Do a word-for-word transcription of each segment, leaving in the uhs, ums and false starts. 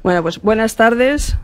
Bueno, pues buenas tardes.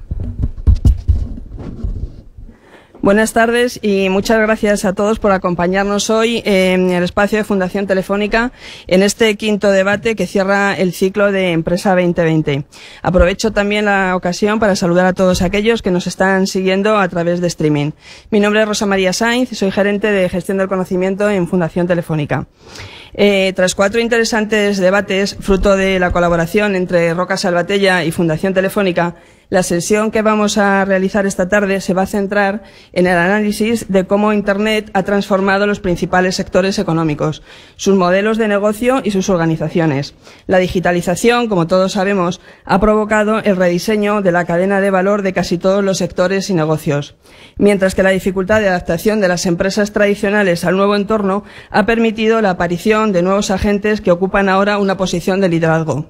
Buenas tardes y muchas gracias a todos por acompañarnos hoy en el espacio de Fundación Telefónica en este quinto debate que cierra el ciclo de Empresa veinte veinte. Aprovecho también la ocasión para saludar a todos aquellos que nos están siguiendo a través de streaming. Mi nombre es Rosa María Sainz y soy gerente de Gestión del Conocimiento en Fundación Telefónica. Eh, tras cuatro interesantes debates, fruto de la colaboración entre Roca Salvatella y Fundación Telefónica, la sesión que vamos a realizar esta tarde se va a centrar en el análisis de cómo Internet ha transformado los principales sectores económicos, sus modelos de negocio y sus organizaciones. La digitalización, como todos sabemos, ha provocado el rediseño de la cadena de valor de casi todos los sectores y negocios, mientras que la dificultad de adaptación de las empresas tradicionales al nuevo entorno ha permitido la aparición de nuevos agentes que ocupan ahora una posición de liderazgo.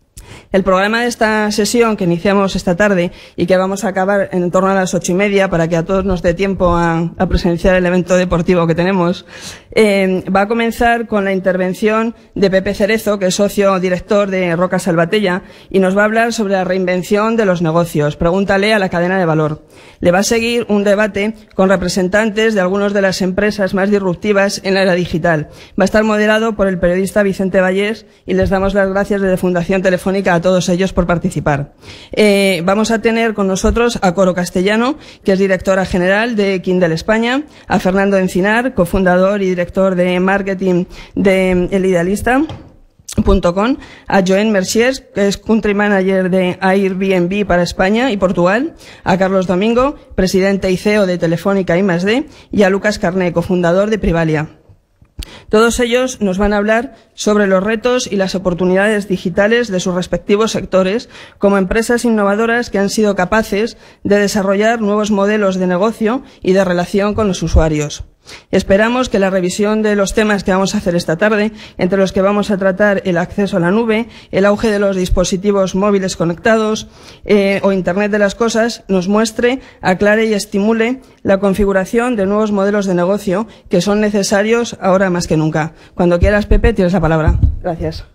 El programa de esta sesión que iniciamos esta tarde y que vamos a acabar en torno a las ocho y media para que a todos nos dé tiempo a, a presenciar el evento deportivo que tenemos, eh, va a comenzar con la intervención de Pepe Cerezo, que es socio director de Roca Salvatella, y nos va a hablar sobre la reinvención de los negocios. Pregúntale a la cadena de valor. Le va a seguir un debate con representantes de algunas de las empresas más disruptivas en la era digital. Va a estar moderado por el periodista Vicente Vallés y les damos las gracias desde Fundación Telefónica a todos ellos por participar. Eh, vamos a tener con nosotros a Coro Castellano, que es directora general de Kindle España, a Fernando Encinar, cofundador y director de marketing de El Idealista punto com, a Joan Merciers, que es country manager de Airbnb para España y Portugal, a Carlos Domingo, presidente y C E O de Telefónica I más D, y a Lucas Carné, cofundador de Privalia. Todos ellos nos van a hablar sobre los retos y las oportunidades digitales de sus respectivos sectores como empresas innovadoras que han sido capaces de desarrollar nuevos modelos de negocio y de relación con los usuarios. Esperamos que la revisión de los temas que vamos a hacer esta tarde, entre los que vamos a tratar el acceso a la nube, el auge de los dispositivos móviles conectados eh, o Internet de las cosas, nos muestre, aclare y estimule la configuración de nuevos modelos de negocio que son necesarios ahora más que nunca. Cuando quieras, Pepe, tienes la palabra. Gracias.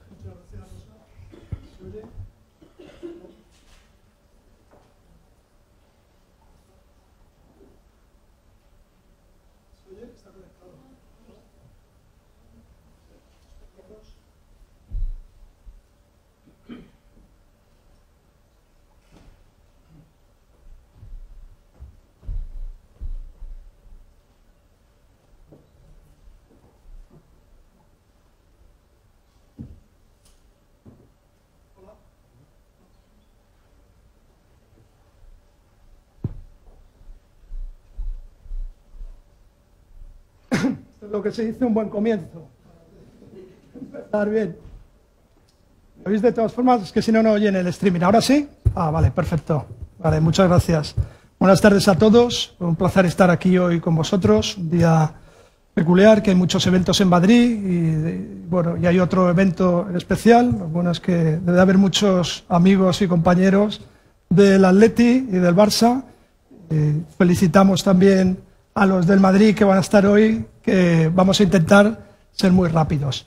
Lo que se dice un buen comienzo. Empezar bien. ¿Lo veis de todas formas? Es que si no, no oyen el streaming. ¿Ahora sí? Ah, vale, perfecto. Vale, muchas gracias. Buenas tardes a todos. Un placer estar aquí hoy con vosotros. Un día peculiar, que hay muchos eventos en Madrid y, bueno, y hay otro evento en especial. Lo bueno es que debe haber muchos amigos y compañeros del Atleti y del Barça. Eh, felicitamos también a los del Madrid que van a estar hoy, que vamos a intentar ser muy rápidos.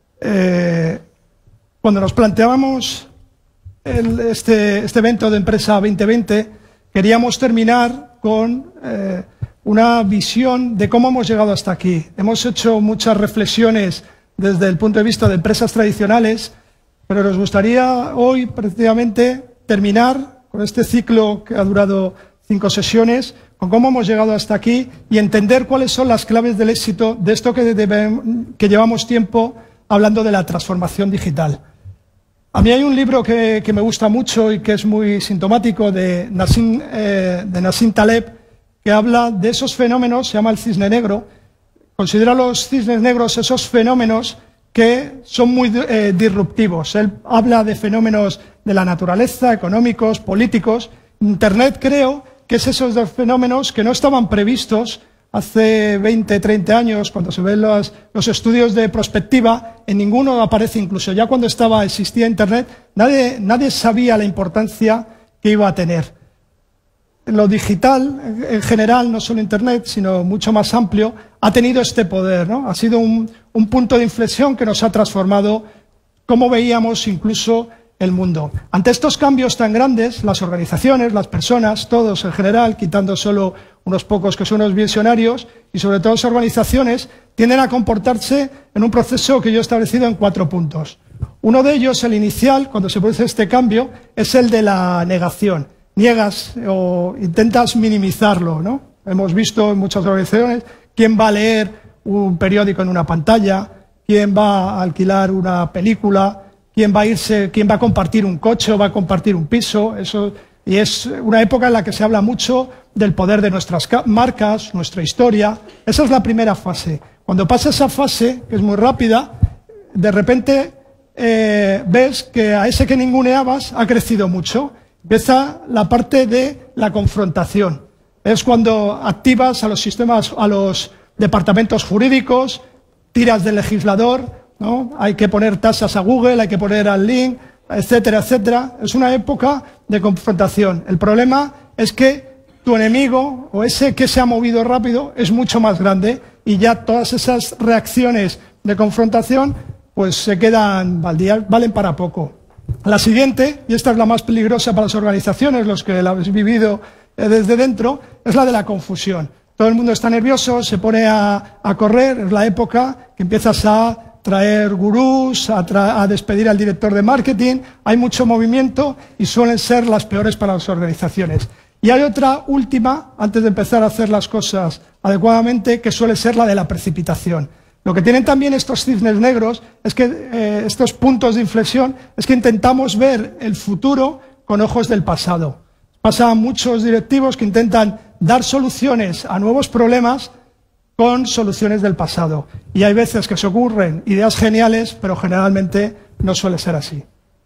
Eh, cuando nos planteábamos el, este, este evento de Empresa veinte veinte, queríamos terminar con eh, una visión de cómo hemos llegado hasta aquí. Hemos hecho muchas reflexiones desde el punto de vista de empresas tradicionales, pero nos gustaría hoy precisamente terminar con este ciclo que ha durado cinco sesiones, con cómo hemos llegado hasta aquí y entender cuáles son las claves del éxito de esto que, debe, que llevamos tiempo hablando de la transformación digital. A mí hay un libro que, que me gusta mucho y que es muy sintomático de Nassim, eh, de Nassim Taleb, que habla de esos fenómenos, se llama el cisne negro. Considera los cisnes negros esos fenómenos que son muy eh, disruptivos. Él habla de fenómenos de la naturaleza, económicos, políticos. Internet, creo, que es esos dos fenómenos que no estaban previstos hace veinte, treinta años, cuando se ven los, los estudios de prospectiva, en ninguno aparece, incluso ya cuando estaba, existía Internet, nadie, nadie sabía la importancia que iba a tener. Lo digital, en general, no solo Internet, sino mucho más amplio, ha tenido este poder, ¿no? Ha sido un, un punto de inflexión que nos ha transformado, como veíamos incluso el mundo. Ante estos cambios tan grandes, las organizaciones, las personas, todos en general, quitando solo unos pocos que son los visionarios, y sobre todo las organizaciones, tienden a comportarse en un proceso que yo he establecido en cuatro puntos. Uno de ellos, el inicial, cuando se produce este cambio, es el de la negación. Niegas o intentas minimizarlo, ¿no? Hemos visto en muchas organizaciones quién va a leer un periódico en una pantalla, quién va a alquilar una película, quién va a irse, quién va a compartir un coche o va a compartir un piso. Eso, y es una época en la que se habla mucho del poder de nuestras marcas, nuestra historia. Esa es la primera fase. Cuando pasa esa fase, que es muy rápida, de repente eh, ves que a ese que ninguneabas ha crecido mucho. Empieza la parte de la confrontación. Es cuando activas a los sistemas, a los departamentos jurídicos, tiras del legislador, ¿no? Hay que poner tasas a Google, hay que poner al link, etcétera, etcétera. Es una época de confrontación. El problema es que tu enemigo, o ese que se ha movido rápido, es mucho más grande y ya todas esas reacciones de confrontación pues se quedan, valen para poco. La siguiente, y esta es la más peligrosa para las organizaciones, los que la habéis vivido desde dentro, es la de la confusión. Todo el mundo está nervioso, se pone a, a correr, es la época que empiezas a traer gurús, a, tra a despedir al director de marketing, hay mucho movimiento y suelen ser las peores para las organizaciones. Y hay otra última, antes de empezar a hacer las cosas adecuadamente, que suele ser la de la precipitación. Lo que tienen también estos cisnes negros, es que eh, estos puntos de inflexión, es que intentamos ver el futuro con ojos del pasado. Pasa a muchos directivos que intentan dar soluciones a nuevos problemas con soluciones del pasado. Y hay veces que se ocurren ideas geniales, pero generalmente no suele ser así.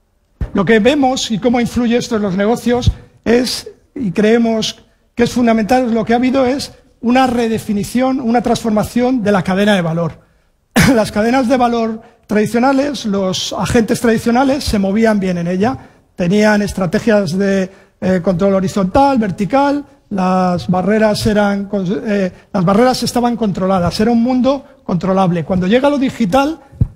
Lo que vemos y cómo influye esto en los negocios es, y creemos que es fundamental, lo que ha habido es una redefinición, una transformación de la cadena de valor. Las cadenas de valor tradicionales, los agentes tradicionales se movían bien en ella, tenían estrategias de eh, control horizontal, vertical, las barreras, eran, eh, las barreras estaban controladas, era un mundo controlable. Cuando llega lo digital,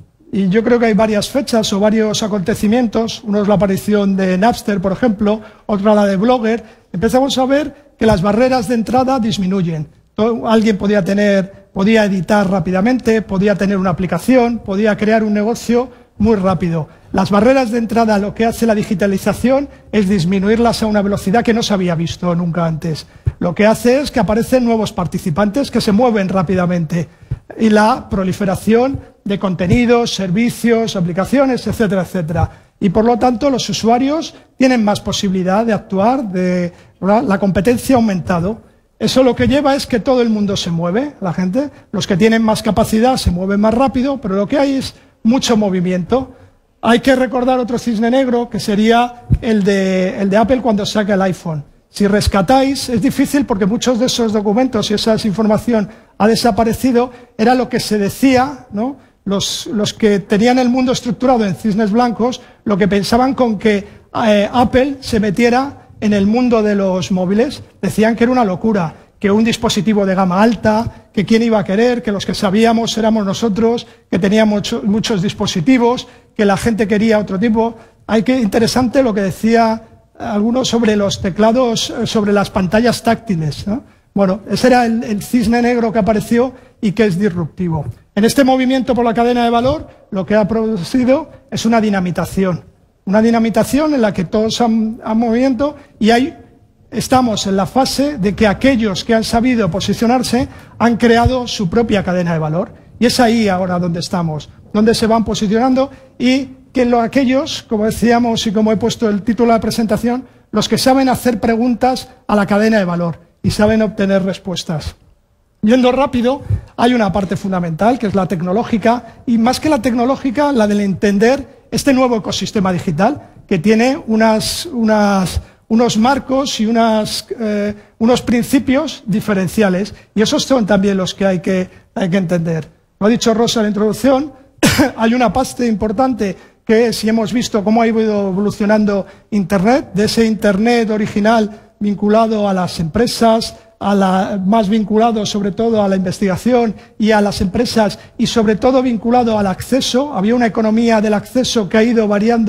y yo creo que hay varias fechas o varios acontecimientos, uno es la aparición de Napster, por ejemplo, otra la de Blogger, empezamos a ver que las barreras de entrada disminuyen. Todo, alguien podía tener, podía editar rápidamente, podía tener una aplicación, podía crear un negocio muy rápido. Las barreras de entrada, lo que hace la digitalización es disminuirlas a una velocidad que no se había visto nunca antes. Lo que hace es que aparecen nuevos participantes que se mueven rápidamente y la proliferación de contenidos, servicios, aplicaciones, etcétera, etcétera. Y por lo tanto los usuarios tienen más posibilidad de actuar, de, la competencia ha aumentado. Eso lo que lleva es que todo el mundo se mueve, la gente, los que tienen más capacidad se mueven más rápido, pero lo que hay es mucho movimiento. Hay que recordar otro cisne negro, que sería el de, el de Apple cuando saca el iPhone. Si rescatáis, es difícil porque muchos de esos documentos y esa información ha desaparecido, era lo que se decía, ¿no? Los, los que tenían el mundo estructurado en cisnes blancos, lo que pensaban con que eh, Apple se metiera en el mundo de los móviles, decían que era una locura, que un dispositivo de gama alta, que quién iba a querer, que los que sabíamos éramos nosotros, que teníamos mucho, muchos dispositivos, que la gente quería otro tipo. Hay que interesante lo que decía algunos sobre los teclados, sobre las pantallas táctiles, ¿no? Bueno, ese era el, el cisne negro que apareció y que es disruptivo. En este movimiento por la cadena de valor, lo que ha producido es una dinamitación. Una dinamitación en la que todos han, han movimiento y hay, estamos en la fase de que aquellos que han sabido posicionarse han creado su propia cadena de valor. Y es ahí ahora donde estamos, donde se van posicionando y que lo, aquellos, como decíamos y como he puesto el título de la presentación, los que saben hacer preguntas a la cadena de valor y saben obtener respuestas. Yendo rápido, hay una parte fundamental, que es la tecnológica, y más que la tecnológica, la del entender este nuevo ecosistema digital, que tiene unas, unas, unos marcos y unas, eh, unos principios diferenciales, y esos son también los que hay que, hay que entender. Lo ha dicho Rosa en la introducción, hay una parte importante que es, si hemos visto cómo ha ido evolucionando Internet, de ese Internet original vinculado a las empresas, a la, más vinculado sobre todo a la investigación y a las empresas y sobre todo vinculado al acceso. Había una economía del acceso que ha ido variando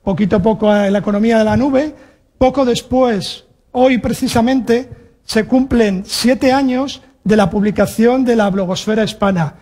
poquito a poco en la economía de la nube. Poco después, hoy precisamente, se cumplen siete años de la publicación de la blogosfera hispana.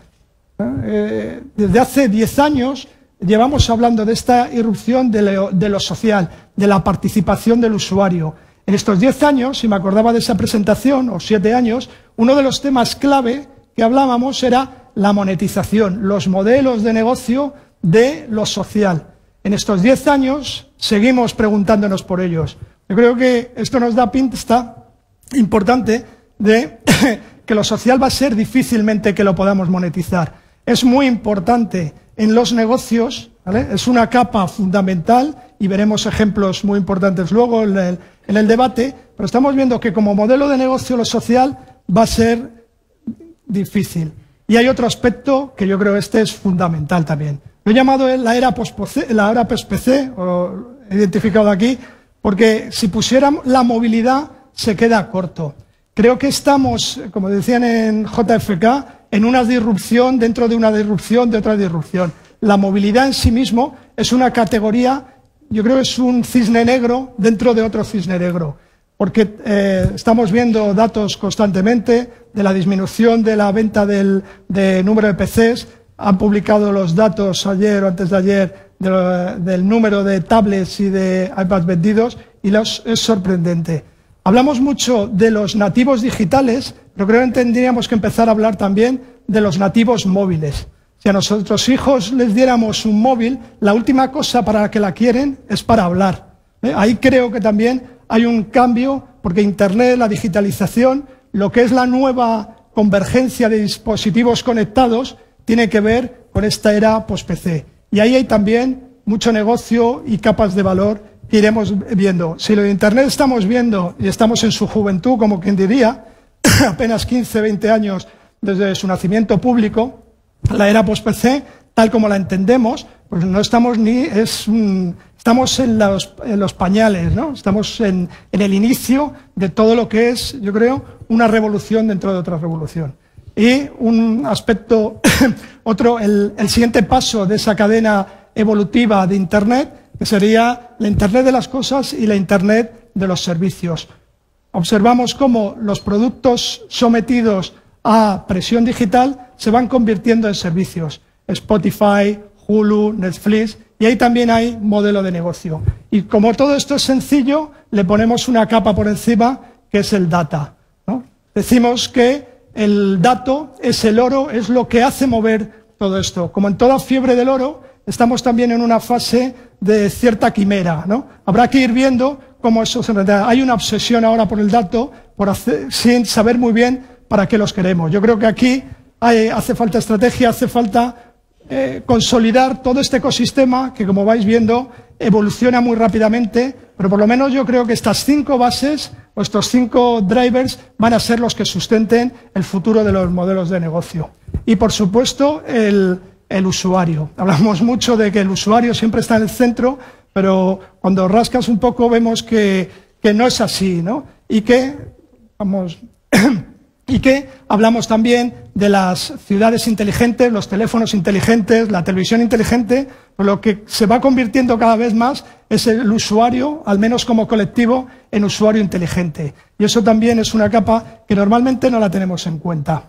Eh, desde hace diez años llevamos hablando de esta irrupción de lo, de lo social, de la participación del usuario. En estos diez años, si me acordaba de esa presentación, o siete años, uno de los temas clave que hablábamos era la monetización, los modelos de negocio de lo social. En estos diez años seguimos preguntándonos por ellos. Yo creo que esto nos da pista importante de que lo social va a ser difícilmente que lo podamos monetizar. Es muy importante en los negocios, ¿vale? Es una capa fundamental y veremos ejemplos muy importantes luego en el, en el debate, pero estamos viendo que como modelo de negocio lo social va a ser difícil. Y hay otro aspecto que yo creo este es fundamental también. Lo he llamado la era post-P C, la era post-P C, o he identificado aquí, porque si pusiéramos la movilidad se queda corto. Creo que estamos, como decían en J F K, en una disrupción dentro de una disrupción de otra disrupción. La movilidad en sí mismo es una categoría, yo creo que es un cisne negro dentro de otro cisne negro, porque eh, estamos viendo datos constantemente de la disminución de la venta del de número de P Cs. Han publicado los datos ayer o antes de ayer de lo, del número de tablets y de iPads vendidos y los, es sorprendente. Hablamos mucho de los nativos digitales, pero creo que tendríamos que empezar a hablar también de los nativos móviles. Si a nuestros hijos les diéramos un móvil, la última cosa para la que la quieren es para hablar. ¿Eh? Ahí creo que también hay un cambio, porque Internet, la digitalización, lo que es la nueva convergencia de dispositivos conectados, tiene que ver con esta era post-P C. Y ahí hay también mucho negocio y capas de valor que iremos viendo. Si lo de Internet estamos viendo, y estamos en su juventud, como quien diría, apenas quince, veinte años desde su nacimiento público, la era post-P C, tal como la entendemos, pues no estamos ni, es, un, estamos en los, en los pañales, ¿no? Estamos en, en el inicio de todo lo que es, yo creo, una revolución dentro de otra revolución. Y un aspecto, otro, el, el siguiente paso de esa cadena evolutiva de Internet, que sería la Internet de las cosas y la Internet de los servicios. Observamos cómo los productos sometidos a presión digital se van convirtiendo en servicios. Spotify, Hulu, Netflix, y ahí también hay modelo de negocio. Y como todo esto es sencillo, le ponemos una capa por encima, que es el data, ¿no? Decimos que el dato es el oro, es lo que hace mover todo esto. Como en toda fiebre del oro, estamos también en una fase de cierta quimera, ¿no? Habrá que ir viendo cómo eso se realidad. Hay una obsesión ahora por el dato, por hacer, sin saber muy bien para qué los queremos. Yo creo que aquí hay, hace falta estrategia, hace falta eh, consolidar todo este ecosistema que, como vais viendo, evoluciona muy rápidamente, pero por lo menos yo creo que estas cinco bases o estos cinco drivers van a ser los que sustenten el futuro de los modelos de negocio. Y, por supuesto, el, el usuario. Hablamos mucho de que el usuario siempre está en el centro, pero cuando rascas un poco vemos que, que no es así, ¿no? Y que, vamos, y que hablamos también de las ciudades inteligentes, los teléfonos inteligentes, la televisión inteligente, pero lo que se va convirtiendo cada vez más es el usuario, al menos como colectivo, en usuario inteligente. Y eso también es una capa que normalmente no la tenemos en cuenta.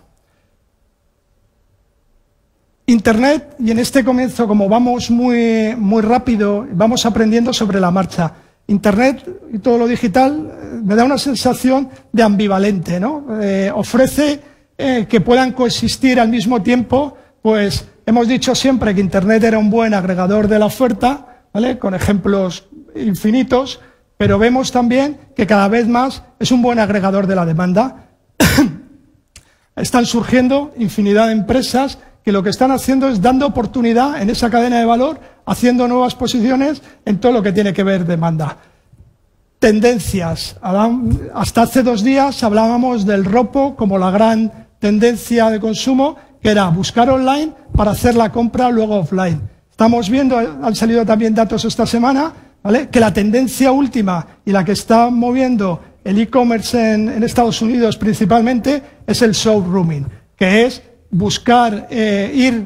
Internet, y en este comienzo, como vamos muy, muy rápido, vamos aprendiendo sobre la marcha. Internet y todo lo digital eh, me da una sensación de ambivalente, ¿no? Eh, ofrece eh, que puedan coexistir al mismo tiempo, pues hemos dicho siempre que Internet era un buen agregador de la oferta, ¿vale? Con ejemplos infinitos, pero vemos también que cada vez más es un buen agregador de la demanda. Están surgiendo infinidad de empresas que lo que están haciendo es dando oportunidad en esa cadena de valor, haciendo nuevas posiciones en todo lo que tiene que ver demanda. Tendencias. Hasta hace dos días hablábamos del ropo como la gran tendencia de consumo, que era buscar online para hacer la compra luego offline. Estamos viendo, han salido también datos esta semana, ¿vale?, que la tendencia última y la que está moviendo el e-commerce en, en Estados Unidos principalmente es el showrooming, que es buscar, eh, ir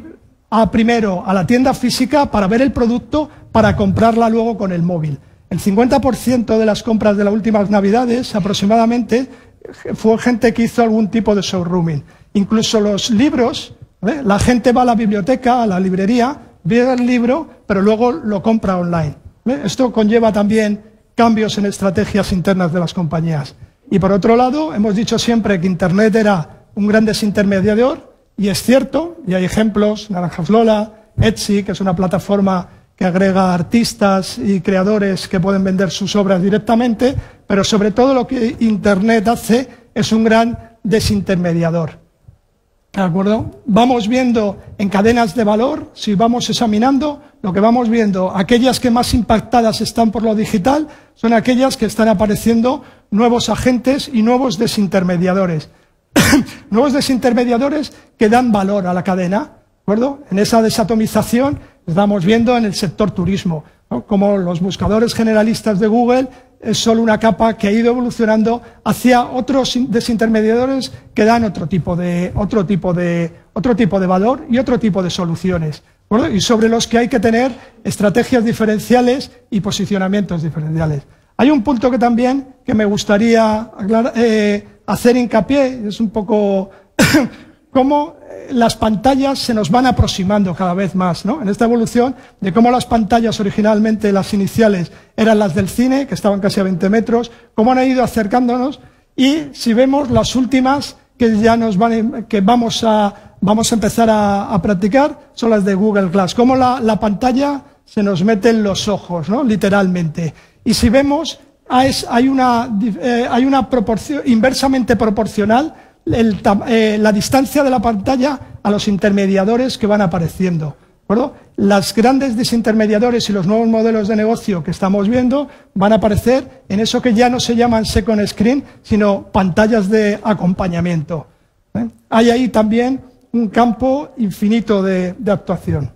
a, primero a la tienda física para ver el producto, para comprarla luego con el móvil. El cincuenta por ciento de las compras de las últimas Navidades, aproximadamente, fue gente que hizo algún tipo de showrooming. Incluso los libros, ¿eh? La gente va a la biblioteca, a la librería, ve el libro, pero luego lo compra online. ¿eh? Esto conlleva también cambios en estrategias internas de las compañías. Y por otro lado, hemos dicho siempre que Internet era un gran desintermediador, y es cierto, y hay ejemplos, Naranjas Lola, Etsy, que es una plataforma que agrega artistas y creadores que pueden vender sus obras directamente, pero sobre todo lo que Internet hace es un gran desintermediador. ¿De acuerdo? Vamos viendo en cadenas de valor, si vamos examinando, lo que vamos viendo, aquellas que más impactadas están por lo digital, son aquellas que están apareciendo nuevos agentes y nuevos desintermediadores. Nuevos desintermediadores que dan valor a la cadena, ¿de acuerdo? En esa desatomización estamos viendo en el sector turismo, ¿no? Como los buscadores generalistas de Google es solo una capa que ha ido evolucionando hacia otros desintermediadores que dan otro tipo de, otro tipo de, otro tipo de valor y otro tipo de soluciones, ¿de acuerdo? Y sobre los que hay que tener estrategias diferenciales y posicionamientos diferenciales. Hay un punto que también que me gustaría aclarar, eh, hacer hincapié, es un poco cómo las pantallas se nos van aproximando cada vez más, ¿no? En esta evolución de cómo las pantallas originalmente, las iniciales, eran las del cine, que estaban casi a veinte metros, cómo han ido acercándonos, y si vemos las últimas que ya nos van, que vamos a, vamos a empezar a, a practicar, son las de Google Glass, cómo la, la pantalla se nos mete en los ojos, ¿no? Literalmente. Y si vemos, hay una, eh, hay una proporción inversamente proporcional El, eh, la distancia de la pantalla a los intermediadores que van apareciendo, ¿de acuerdo? Las grandes desintermediadores y los nuevos modelos de negocio que estamos viendo van a aparecer en eso que ya no se llaman second screen, sino pantallas de acompañamiento. ¿eh? Hay ahí también un campo infinito de, de actuación.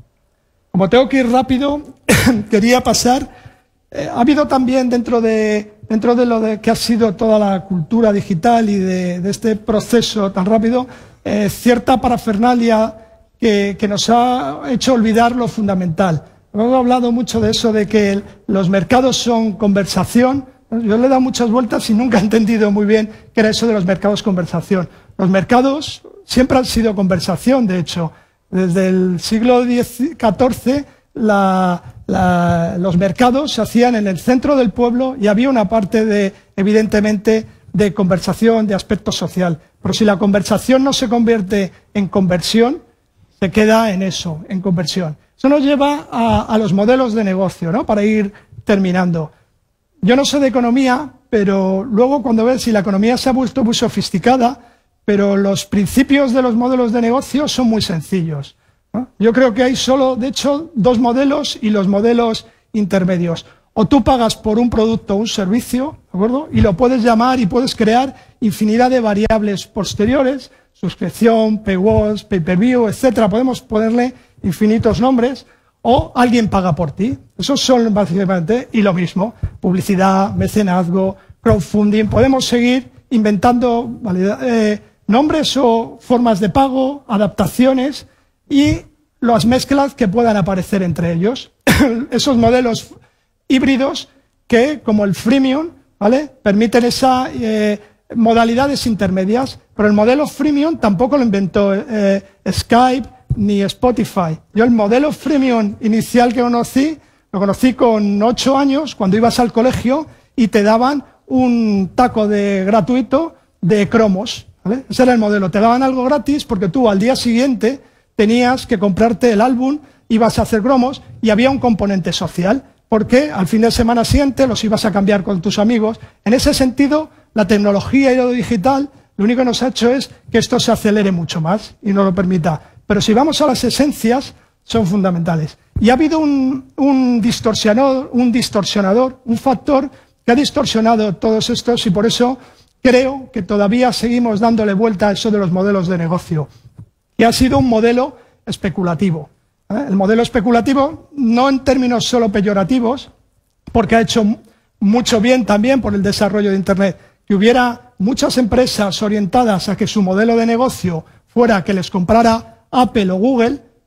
Como tengo que ir rápido, quería pasar. Eh, ha habido también dentro de dentro de lo de que ha sido toda la cultura digital y de, de este proceso tan rápido, eh, cierta parafernalia que, que nos ha hecho olvidar lo fundamental. Hemos hablado mucho de eso, de que el, los mercados son conversación. Yo le he dado muchas vueltas y nunca he entendido muy bien qué era eso de los mercados conversación. Los mercados siempre han sido conversación, de hecho. Desde el siglo catorce, la... La, los mercados se hacían en el centro del pueblo y había una parte, de, evidentemente, de conversación, de aspecto social. Pero si la conversación no se convierte en conversión, se queda en eso, en conversión. Eso nos lleva a, a los modelos de negocio, ¿no? Para ir terminando. Yo no sé de economía, pero luego cuando ves si la economía se ha vuelto muy sofisticada, pero los principios de los modelos de negocio son muy sencillos. ¿no? Yo creo que hay solo, de hecho, dos modelos y los modelos intermedios. O tú pagas por un producto o un servicio, ¿de acuerdo? Y lo puedes llamar y puedes crear infinidad de variables posteriores, suscripción, paywalls, pay-per-view, etcétera. Podemos ponerle infinitos nombres. O alguien paga por ti. Esos son básicamente, y lo mismo, publicidad, mecenazgo, crowdfunding. Podemos seguir inventando eh, nombres o formas de pago, adaptaciones y las mezclas que puedan aparecer entre ellos. Esos modelos híbridos que, como el freemium, ¿vale?, permiten esas eh, modalidades intermedias, pero el modelo freemium tampoco lo inventó eh, Skype ni Spotify. Yo el modelo freemium inicial que conocí, lo conocí con ocho años, cuando ibas al colegio y te daban un taco de gratuito de cromos, ¿vale? Ese era el modelo. Te daban algo gratis porque tú al día siguiente tenías que comprarte el álbum, ibas a hacer cromos y había un componente social, porque al fin de semana siguiente los ibas a cambiar con tus amigos. En ese sentido, la tecnología y lo digital, lo único que nos ha hecho es que esto se acelere mucho más y nos lo permita. Pero si vamos a las esencias, son fundamentales. Y ha habido un, un distorsionador, un distorsionador, un factor que ha distorsionado todos estos y por eso creo que todavía seguimos dándole vuelta a eso de los modelos de negocio. Y ha sido un modelo especulativo. ¿eh? El modelo especulativo, no en términos solo peyorativos, porque ha hecho mucho bien también por el desarrollo de Internet, que hubiera muchas empresas orientadas a que su modelo de negocio fuera que les comprara Apple o Google,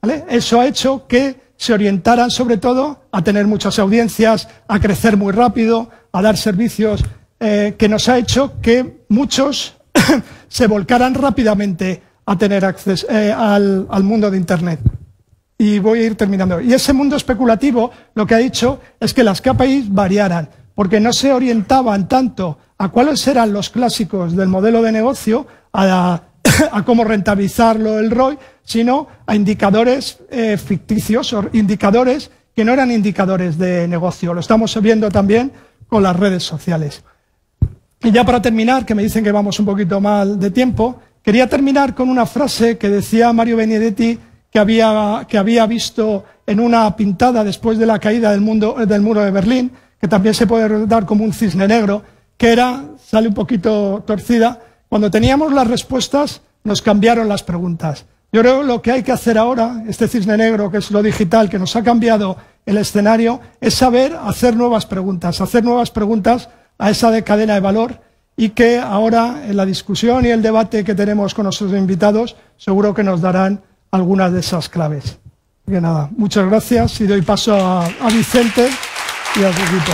¿vale? Eso ha hecho que se orientaran sobre todo a tener muchas audiencias, a crecer muy rápido, a dar servicios, eh, que nos ha hecho que muchos se volcaran rápidamente a tener acceso eh, al, al mundo de Internet. Y voy a ir terminando. Y ese mundo especulativo lo que ha dicho es que las K P Is variaran, porque no se orientaban tanto a cuáles eran los clásicos del modelo de negocio, a, a cómo rentabilizarlo, el R O I, sino a indicadores eh, ficticios, o indicadores que no eran indicadores de negocio. Lo estamos viendo también con las redes sociales. Y ya para terminar, que me dicen que vamos un poquito mal de tiempo, quería terminar con una frase que decía Mario Benedetti, que había, que había visto en una pintada después de la caída del, mundo, del muro de Berlín, que también se puede dar como un cisne negro, que era, sale un poquito torcida, cuando teníamos las respuestas nos cambiaron las preguntas. Yo creo que lo que hay que hacer ahora, este cisne negro que es lo digital, que nos ha cambiado el escenario, es saber hacer nuevas preguntas, hacer nuevas preguntas a esa de cadena de valor, y que ahora en la discusión y el debate que tenemos con nuestros invitados seguro que nos darán algunas de esas claves. Así que nada, muchas gracias y doy paso a, a Vicente y a su equipo.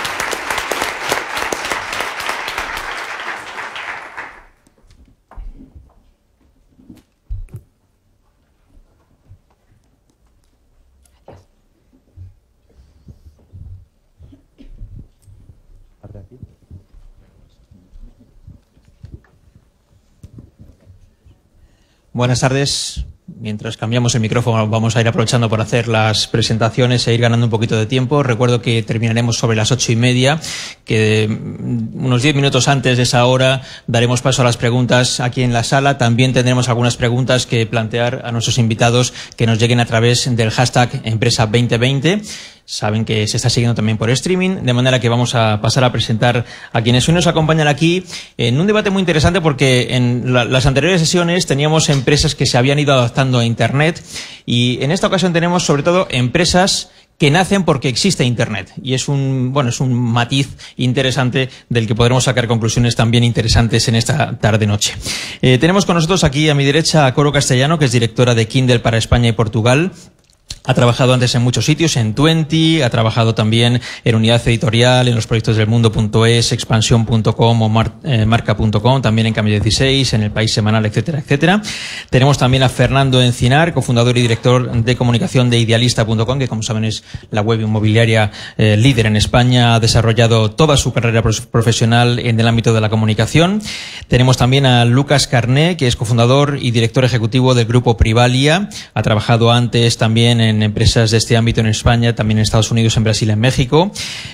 Buenas tardes. Mientras cambiamos el micrófono vamos a ir aprovechando para hacer las presentaciones e ir ganando un poquito de tiempo. Recuerdo que terminaremos sobre las ocho y media, que unos diez minutos antes de esa hora daremos paso a las preguntas aquí en la sala. También tendremos algunas preguntas que plantear a nuestros invitados que nos lleguen a través del hashtag Empresa veinte veinte. Saben que se está siguiendo también por streaming, de manera que vamos a pasar a presentar a quienes hoy nos acompañan aquí en un debate muy interesante, porque en la, las anteriores sesiones teníamos empresas que se habían ido adaptando a Internet, y en esta ocasión tenemos sobre todo empresas que nacen porque existe Internet, y es un, bueno, es un matiz interesante del que podremos sacar conclusiones también interesantes en esta tarde-noche. Eh, tenemos con nosotros aquí a mi derecha a Coro Castellano, que es directora de Kindle para España y Portugal. Ha trabajado antes en muchos sitios, en Twenty, ha trabajado también en Unidad Editorial, en los proyectos del Mundo punto es, Expansión punto com o Mar, eh, Marca punto com, también en Cambio dieciséis, en El País Semanal, etcétera, etcétera. Tenemos también a Fernando Encinar, cofundador y director de comunicación de Idealista punto com, que como saben es la web inmobiliaria eh, líder en España. Ha desarrollado toda su carrera profesional en el ámbito de la comunicación. Tenemos también a Lucas Carné, que es cofundador y director ejecutivo del grupo Privalia. Ha trabajado antes también en en empresas de este ámbito en España, también en Estados Unidos, en Brasil, en México.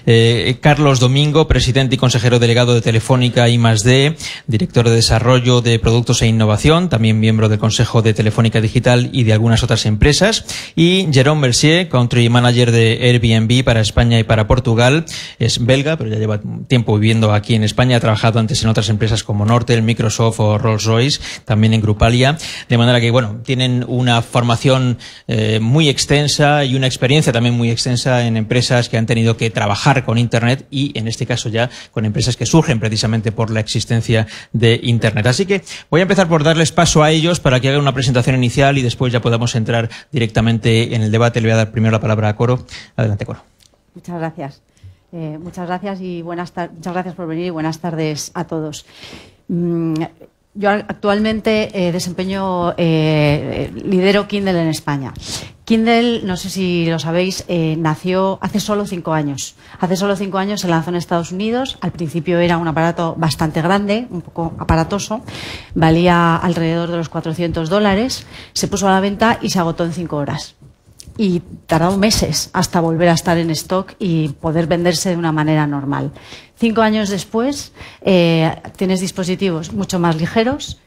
Eh, Carlos Domingo, presidente y consejero delegado de Telefónica I más D, director de desarrollo de productos e innovación, también miembro del Consejo de Telefónica Digital y de algunas otras empresas. Y Jérôme Mercier, country manager de Airbnb para España y para Portugal. Es belga, pero ya lleva tiempo viviendo aquí en España. Ha trabajado antes en otras empresas como Nortel, Microsoft o Rolls-Royce, también en Grupalia. De manera que, bueno, tienen una formación eh, muy extensa extensa y una experiencia también muy extensa en empresas que han tenido que trabajar con Internet, y en este caso ya con empresas que surgen precisamente por la existencia de Internet. Así que voy a empezar por darles paso a ellos para que hagan una presentación inicial y después ya podamos entrar directamente en el debate. Le voy a dar primero la palabra a Coro. Adelante, Coro. Muchas gracias. Eh, muchas gracias y buenas tardes. Muchas gracias por venir y buenas tardes a todos. Mm, Yo actualmente eh, desempeño, eh, lidero Kindle en España. Kindle, no sé si lo sabéis, eh, nació hace solo cinco años. Hace solo cinco años se lanzó en Estados Unidos. Al principio era un aparato bastante grande, un poco aparatoso. Valía alrededor de los cuatrocientos dólares. Se puso a la venta y se agotó en cinco horas. Y tardó meses hasta volver a estar en stock y poder venderse de una manera normal. Cinco años después eh, tienes dispositivos mucho más ligeros.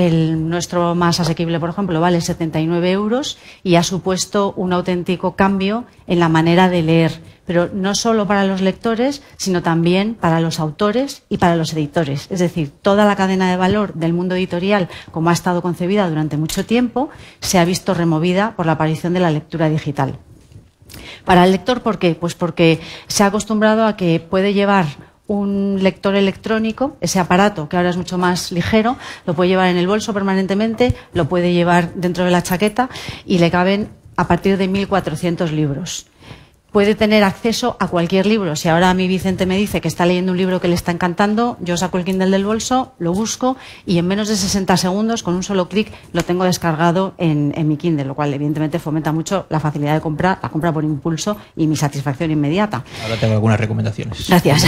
El nuestro más asequible, por ejemplo, vale setenta y nueve euros y ha supuesto un auténtico cambio en la manera de leer, pero no solo para los lectores, sino también para los autores y para los editores. Es decir, toda la cadena de valor del mundo editorial, como ha estado concebida durante mucho tiempo, se ha visto removida por la aparición de la lectura digital. Para el lector, ¿por qué? Pues porque se ha acostumbrado a que puede llevar un lector electrónico, ese aparato que ahora es mucho más ligero, lo puede llevar en el bolso permanentemente, lo puede llevar dentro de la chaqueta y le caben a partir de mil cuatrocientos libros. Puede tener acceso a cualquier libro. Si ahora a mí Vicente me dice que está leyendo un libro que le está encantando, yo saco el Kindle del bolso, lo busco y en menos de sesenta segundos, con un solo clic, lo tengo descargado en, en mi Kindle, lo cual evidentemente fomenta mucho la facilidad de compra, la compra por impulso y mi satisfacción inmediata. Ahora tengo algunas recomendaciones. Gracias.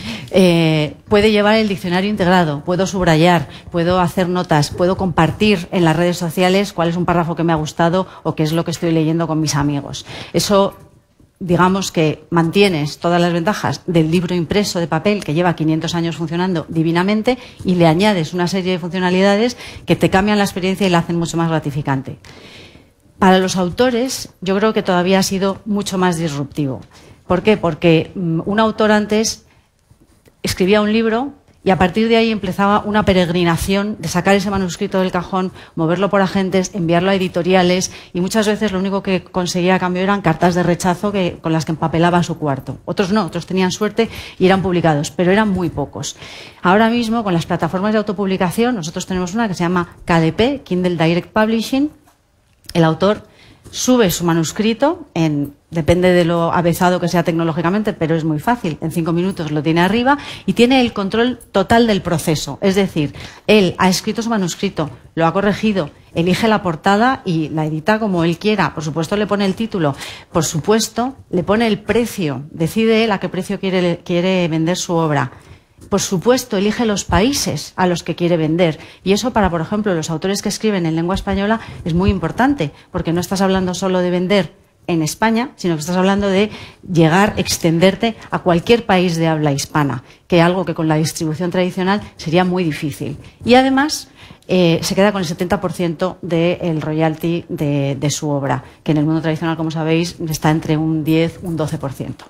eh, puede llevar el diccionario integrado, puedo subrayar, puedo hacer notas, puedo compartir en las redes sociales cuál es un párrafo que me ha gustado o qué es lo que estoy leyendo con mis amigos. Eso, digamos que mantienes todas las ventajas del libro impreso de papel que lleva quinientos años funcionando divinamente y le añades una serie de funcionalidades que te cambian la experiencia y la hacen mucho más gratificante. Para los autores yo creo que todavía ha sido mucho más disruptivo. ¿Por qué? Porque um, un autor antes escribía un libro y a partir de ahí empezaba una peregrinación de sacar ese manuscrito del cajón, moverlo por agentes, enviarlo a editoriales y muchas veces lo único que conseguía a cambio eran cartas de rechazo que, con las que empapelaba su cuarto. Otros no, otros tenían suerte y eran publicados, pero eran muy pocos. Ahora mismo con las plataformas de autopublicación nosotros tenemos una que se llama K D P, Kindle Direct Publishing. El autor sube su manuscrito, en, depende de lo avezado que sea tecnológicamente, pero es muy fácil, en cinco minutos lo tiene arriba y tiene el control total del proceso. Es decir, él ha escrito su manuscrito, lo ha corregido, elige la portada y la edita como él quiera. Por supuesto le pone el título, por supuesto le pone el precio, decide él a qué precio quiere, quiere vender su obra. Por supuesto, elige los países a los que quiere vender. Y eso para, por ejemplo, los autores que escriben en lengua española es muy importante, porque no estás hablando solo de vender en España, sino que estás hablando de llegar, extenderte a cualquier país de habla hispana, que es algo que con la distribución tradicional sería muy difícil. Y además eh, se queda con el setenta por ciento del royalty de, de su obra, que en el mundo tradicional, como sabéis, está entre un diez y un doce por ciento.